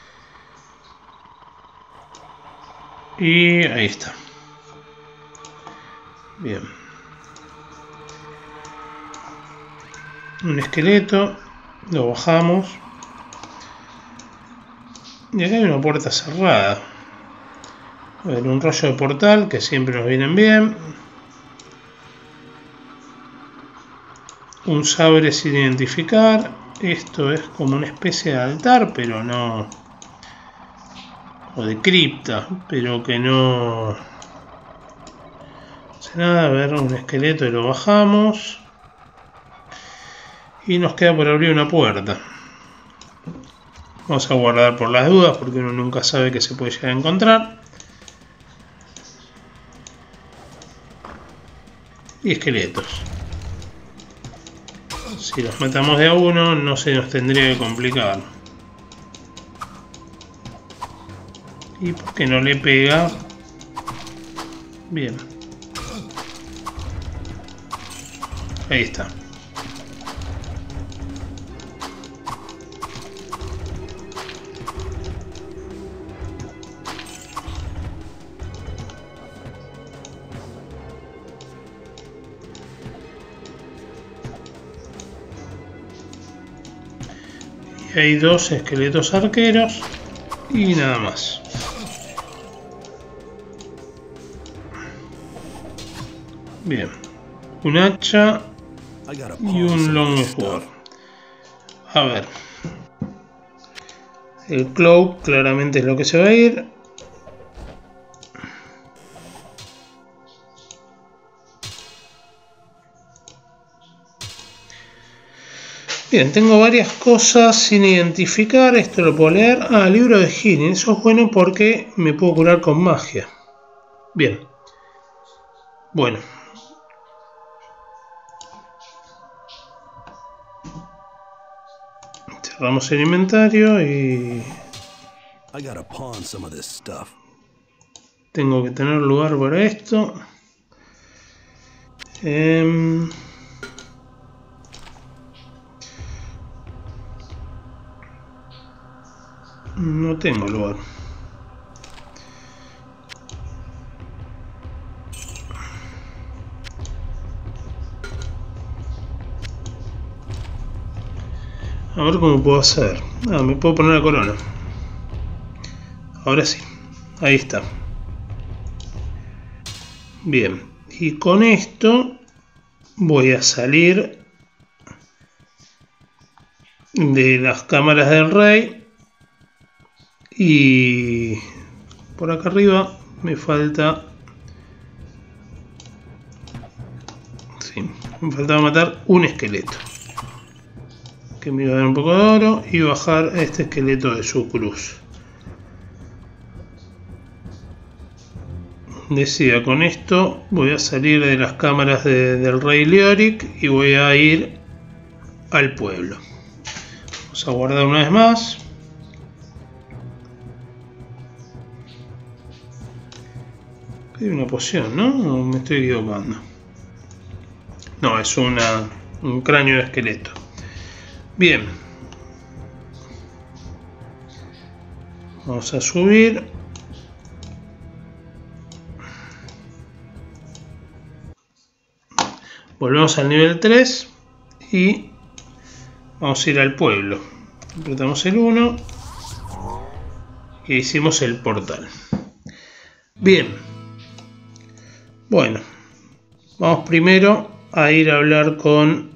Y ahí está. Bien. Un esqueleto. Lo bajamos. Y acá hay una puerta cerrada. A ver, un rollo de portal que siempre nos vienen bien. Un sabre sin identificar. Esto es como una especie de altar, pero no... O de cripta, pero que no... No hace nada. A ver, un esqueleto y lo bajamos. Y nos queda por abrir una puerta. Vamos a guardar por las dudas porque uno nunca sabe que se puede llegar a encontrar. y esqueletos. Si los matamos de a uno no se nos tendría que complicar. ¿Y por qué no le pega? Bien. Ahí está. Y hay dos esqueletos arqueros y nada más. Bien. Un hacha y un longsword. A ver. El cloak claramente es lo que se va a ir. Bien, tengo varias cosas sin identificar. Esto lo puedo leer. Ah, libro de healing. Eso es bueno porque me puedo curar con magia. Bien. Bueno. Cerramos el inventario y... tengo que tener lugar para esto. Eh... No tengo lugar. A ver cómo puedo hacer. Ah, me puedo poner la corona. Ahora sí. Ahí está. Bien. Y con esto voy a salir de las cámaras del rey. Y por acá arriba me falta... sí, me faltaba matar un esqueleto. Que me iba a dar un poco de oro y bajar este esqueleto de su cruz. Decía, con esto voy a salir de las cámaras de, del rey Leoric y voy a ir al pueblo. Vamos a guardar una vez más. Hay una poción, ¿no? ¿O me estoy equivocando? No, es una, un cráneo de esqueleto. Bien. Vamos a subir. Volvemos al nivel tres y vamos a ir al pueblo. Apretamos el uno y hicimos el portal. Bien. Bueno, vamos primero a ir a hablar con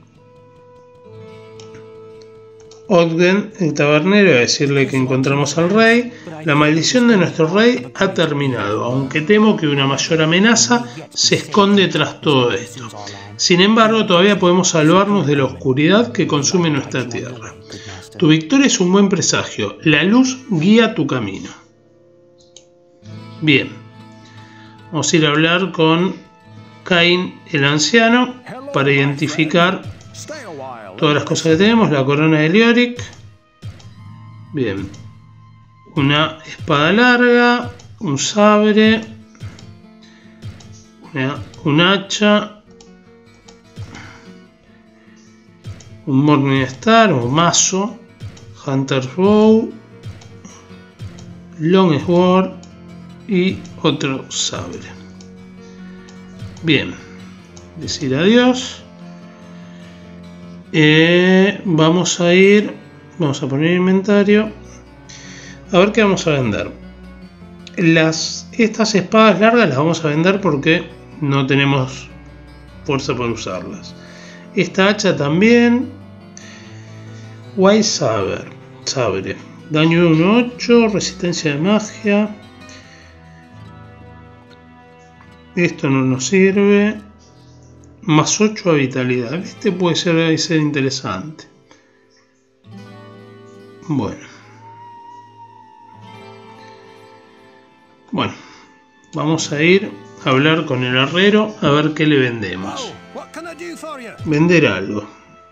Ogden, el tabernero, y a decirle que encontramos al rey. La maldición de nuestro rey ha terminado, aunque temo que una mayor amenaza se esconde tras todo esto. Sin embargo, todavía podemos salvarnos de la oscuridad que consume nuestra tierra. Tu victoria es un buen presagio. La luz guía tu camino. Bien. Vamos a ir a hablar con Cain el anciano para identificar todas las cosas que tenemos. La corona de Leoric. Bien. Una espada larga. Un sabre. Una, un hacha. Un Morningstar o mazo. Hunter's Bow. Longsword. Y otro sabre. Bien. Decir adiós. Eh, vamos a ir. Vamos a poner inventario. A ver qué vamos a vender. Las, estas espadas largas las vamos a vender porque no tenemos fuerza para usarlas. Esta hacha también. White Saber. Sabre. Daño de uno ocho. Resistencia de magia. Esto no nos sirve. Más ocho a vitalidad. Este puede ser, ser interesante. Bueno. Bueno. Vamos a ir hablar con el herrero a ver qué le vendemos. Vender algo.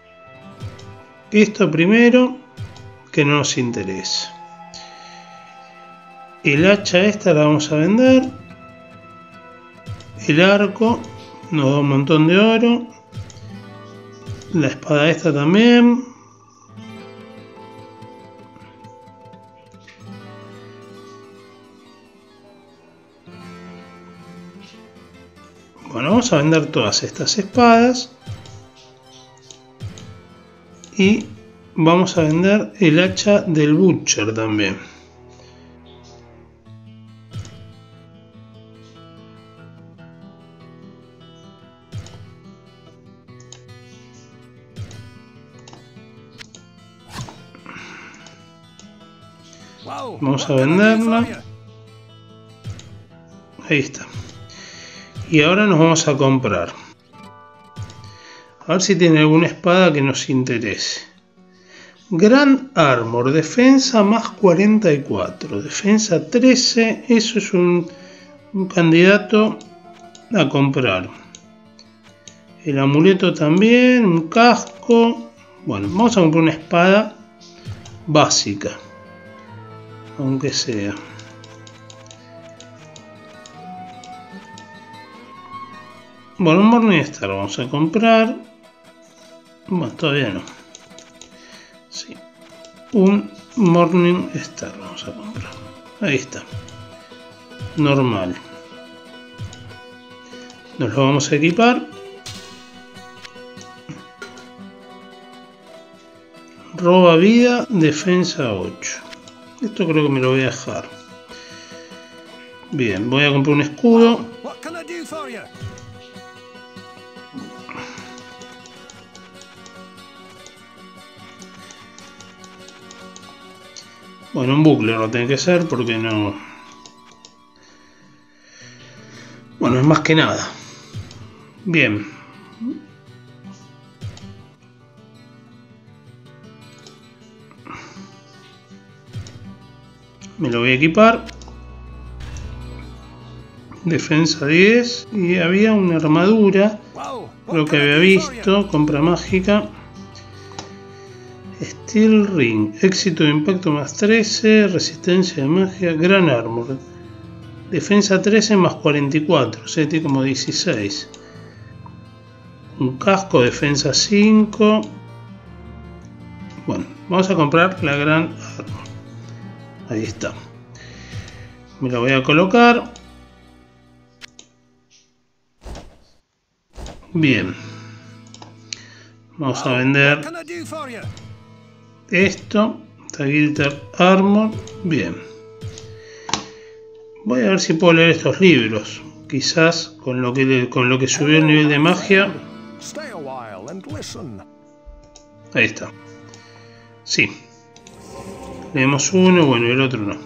Esto primero, que no nos interesa. El hacha esta la vamos a vender. El arco nos da un montón de oro. La espada esta también. Bueno, vamos a vender todas estas espadas. Y vamos a vender el hacha del Butcher también. Vamos a venderla. Ahí está. Y ahora nos vamos a comprar. A ver si tiene alguna espada que nos interese. Gran Armor, defensa más cuarenta y cuatro, defensa trece. Eso es un, un candidato a comprar. El amuleto también, un casco. Bueno, vamos a comprar una espada básica, aunque sea. Bueno, un Morningstar vamos a comprar. Bueno, todavía no. Sí. Un Morningstar vamos a comprar. Ahí está. Normal. Nos lo vamos a equipar. Roba vida, defensa ocho. Esto creo que me lo voy a dejar. Bien, voy a comprar un escudo. Bueno, un bucle no tiene que ser porque no... Bueno, es más que nada. Bien. Me lo voy a equipar. Defensa diez. Y había una armadura. Creo que había visto. Compra mágica. Steel Ring. Éxito de impacto más trece. Resistencia de magia. Gran Armor. Defensa trece más cuarenta y cuatro. O sea, tiene como dieciséis. Un casco. Defensa cinco. Bueno, vamos a comprar la Gran Armor. Ahí está. Me la voy a colocar. Bien. Vamos a vender esto. Tagilter Armor. Bien. Voy a ver si puedo leer estos libros. Quizás con lo que, con lo que subió el nivel de magia. Ahí está. Sí. Leemos uno, bueno, y el otro no.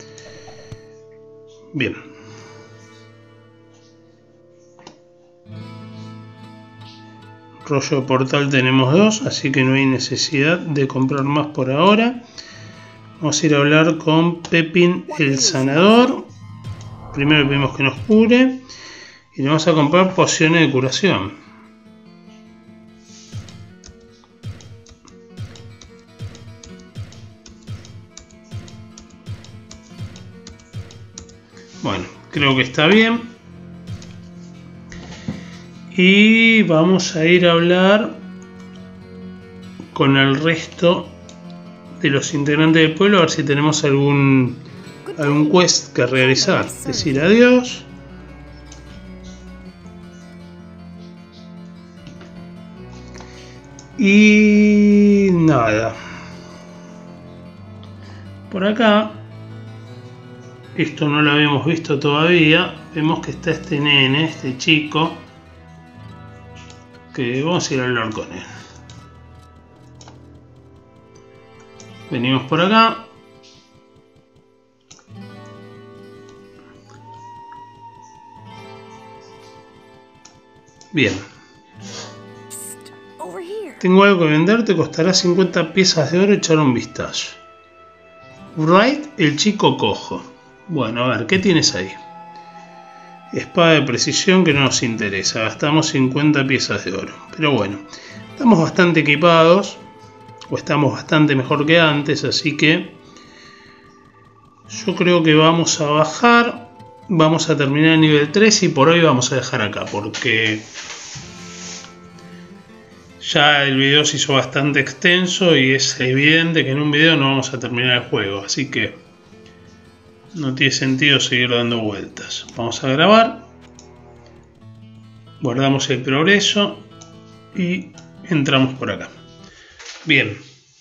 Bien. Rollo de portal tenemos dos, así que no hay necesidad de comprar más por ahora. Vamos a ir a hablar con Pepin el Sanador. Primero pedimos que nos cure. Y le vamos a comprar pociones de curación. Bueno, creo que está bien. Y vamos a ir a hablar con el resto de los integrantes del pueblo a ver si tenemos algún algún quest que realizar. Decir adiós. Y nada. Por acá, esto no lo habíamos visto todavía. Vemos que está este nene, este chico, que vamos a ir a hablar con él. Venimos por acá. Bien. Tengo algo que vender, te costará cincuenta piezas de oro echar un vistazo. Wright, el chico cojo. Bueno, a ver, ¿qué tienes ahí? espada de precisión que no nos interesa. Gastamos cincuenta piezas de oro. Pero bueno, estamos bastante equipados. O estamos bastante mejor que antes. Así que yo creo que vamos a bajar. Vamos a terminar el nivel tres y por hoy vamos a dejar acá. Porque ya el video se hizo bastante extenso y es evidente que en un video no vamos a terminar el juego. Así que no tiene sentido seguir dando vueltas. Vamos a grabar. Guardamos el progreso y entramos por acá. Bien.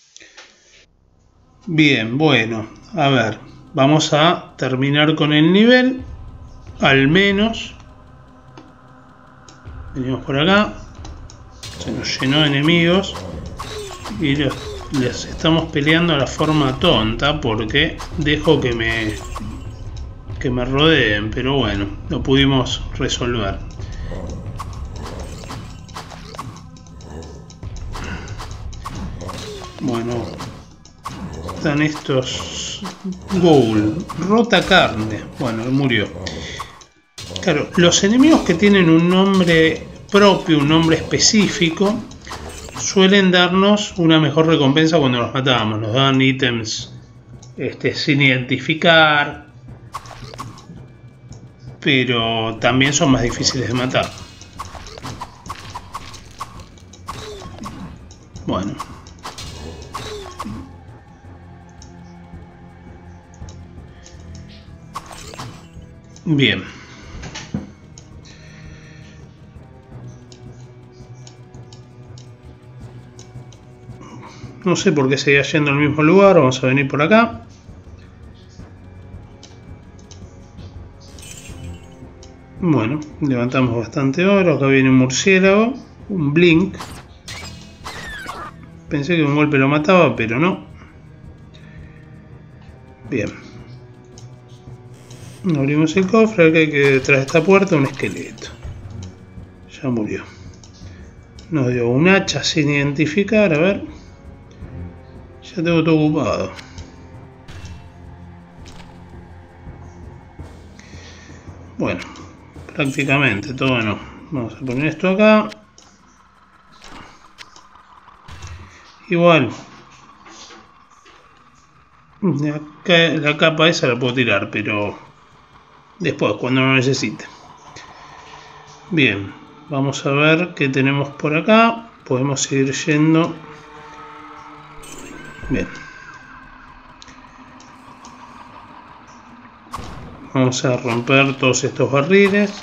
Bien, bueno. A ver. Vamos a terminar con el nivel. Al menos. Venimos por acá. Se nos llenó de enemigos. Y los, les estamos peleando a la forma tonta. Porque dejo que me... que me rodeen. Pero bueno. Lo pudimos resolver. Bueno, están estos Ghoul, rota carne. Bueno, él murió. Claro, los enemigos que tienen un nombre propio, un nombre específico, suelen darnos una mejor recompensa cuando los matamos. Nos dan ítems este, sin identificar, pero también son más difíciles de matar. Bueno. Bien. No sé por qué seguía yendo al mismo lugar. Vamos a venir por acá. Bueno, levantamos bastante oro. Acá viene un murciélago. Un blink. Pensé que un golpe lo mataba, pero no. Bien. Abrimos el cofre. Acá hay que detrás de esta puerta un esqueleto. Ya murió. Nos dio un hacha sin identificar. A ver. Ya tengo todo ocupado. Bueno, prácticamente todo no. Vamos a poner esto acá. Igual. Acá, la capa esa la puedo tirar, pero después, cuando lo necesite. Bien, vamos a ver qué tenemos por acá. Podemos seguir yendo. Bien. Vamos a romper todos estos barriles.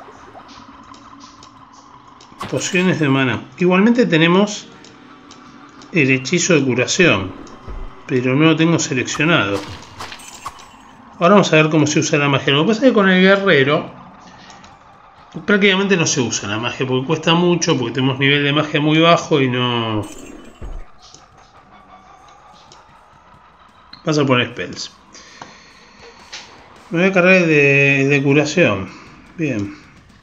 Pociones de maná. Igualmente tenemos el hechizo de curación, pero no lo tengo seleccionado. Ahora vamos a ver cómo se usa la magia. Lo que pasa es que con el guerrero prácticamente no se usa la magia, porque cuesta mucho, porque tenemos nivel de magia muy bajo y no... Pasa por spells. Me voy a cargar de, de curación. Bien.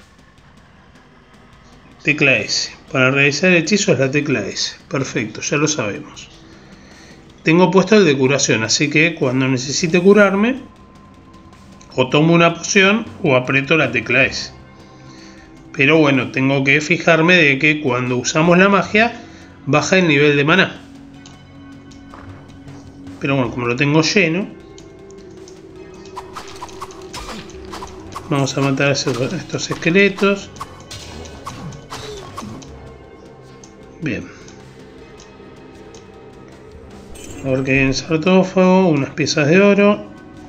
Tecla S. Para realizar el hechizo es la tecla S. Perfecto, ya lo sabemos. Tengo puesto el de curación, así que cuando necesite curarme, o tomo una poción o aprieto la tecla S. Pero bueno, tengo que fijarme de que cuando usamos la magia, baja el nivel de maná. Pero bueno, como lo tengo lleno, vamos a matar a estos esqueletos. Bien. A ver que hay en el sarcófago. Unas piezas de oro.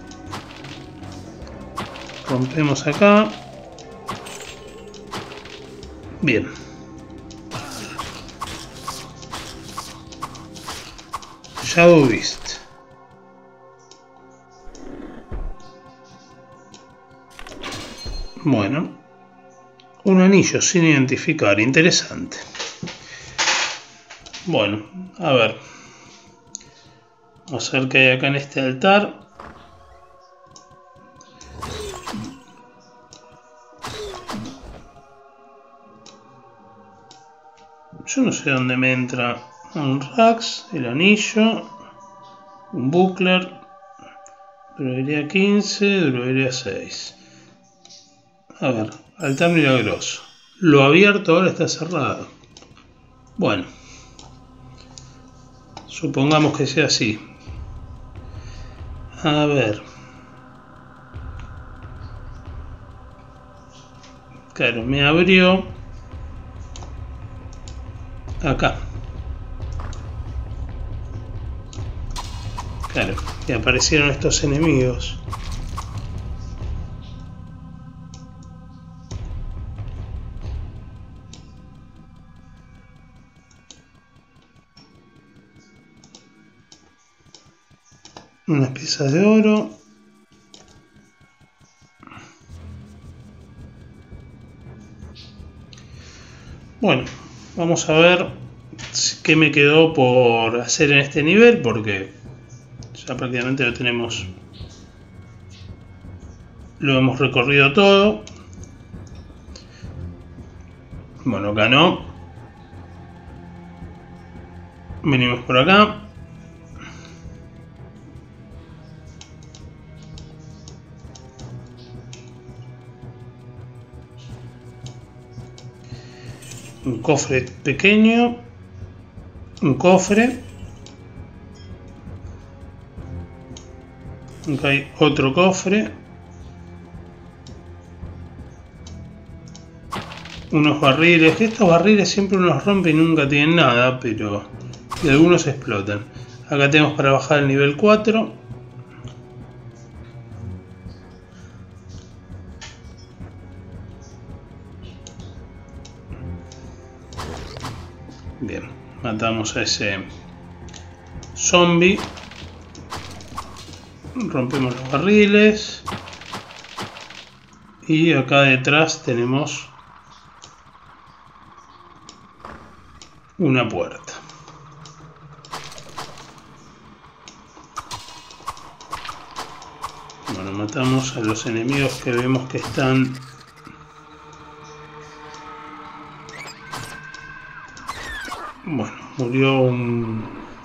Rompemos acá. Bien. Shadow Beast. Bueno. Un anillo sin identificar. Interesante. Bueno, a ver. Vamos a ver qué hay acá en este altar. Yo no sé dónde me entra un Rax, el anillo, un buckler, droguería quince, droguería seis. A ver, altar milagroso. Lo abierto ahora está cerrado. Bueno. Supongamos que sea así. A ver. Claro, me abrió acá. Claro, y aparecieron estos enemigos. Unas piezas de oro. Bueno, vamos a ver qué me quedó por hacer en este nivel, porque ya prácticamente lo tenemos, lo hemos recorrido todo. Bueno, acá no. Venimos por acá. Un cofre pequeño, un cofre, acá hay otro cofre, unos barriles, que estos barriles siempre unos rompen y nunca tienen nada, pero y algunos explotan. Acá tenemos para bajar al nivel cuatro. Bien, matamos a ese zombie. Rompemos los barriles. Y acá detrás tenemos una puerta. Bueno, matamos a los enemigos que vemos que están... Bueno, murió un,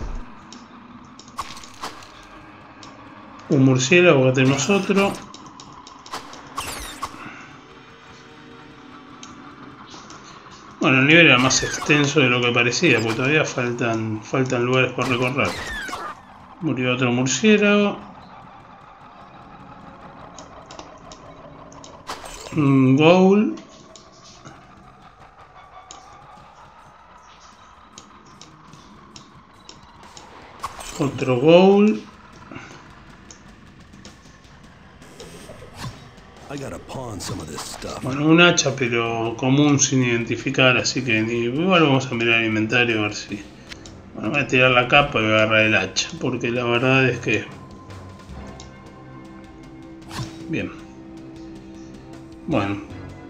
un murciélago, acá tenemos otro. Bueno, el nivel era más extenso de lo que parecía, porque todavía faltan, faltan lugares por recorrer. Murió otro murciélago. Un ghoul. Otro ghoul. Bueno, un hacha, pero común sin identificar, así que igual vamos a mirar el inventario a ver si... Bueno, voy a tirar la capa y voy a agarrar el hacha, porque la verdad es que... Bien. Bueno.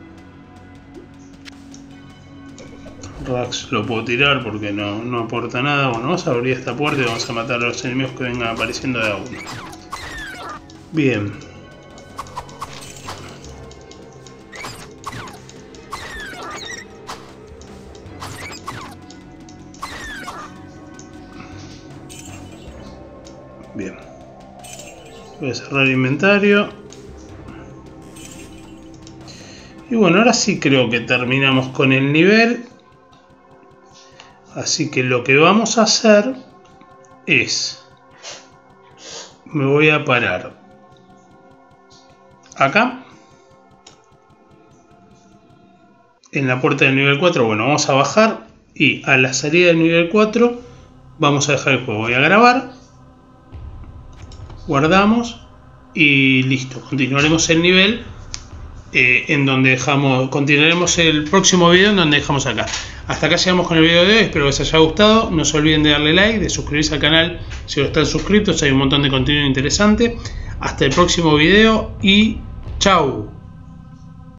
Rax lo puedo tirar porque no, no aporta nada. Bueno, vamos a abrir esta puerta y vamos a matar a los enemigos que vengan apareciendo de a uno. Bien. Bien. Voy a cerrar el inventario. Y bueno, ahora sí creo que terminamos con el nivel. Así que lo que vamos a hacer es, me voy a parar acá, en la puerta del nivel cuatro. Bueno, vamos a bajar y a la salida del nivel cuatro vamos a dejar el juego. Voy a grabar, guardamos y listo. Continuaremos el nivel eh, en donde dejamos, continuaremos el próximo video en donde dejamos acá. Hasta acá llegamos con el video de hoy, espero que les haya gustado. No se olviden de darle like, de suscribirse al canal si no están suscritos, hay un montón de contenido interesante. Hasta el próximo video y chau.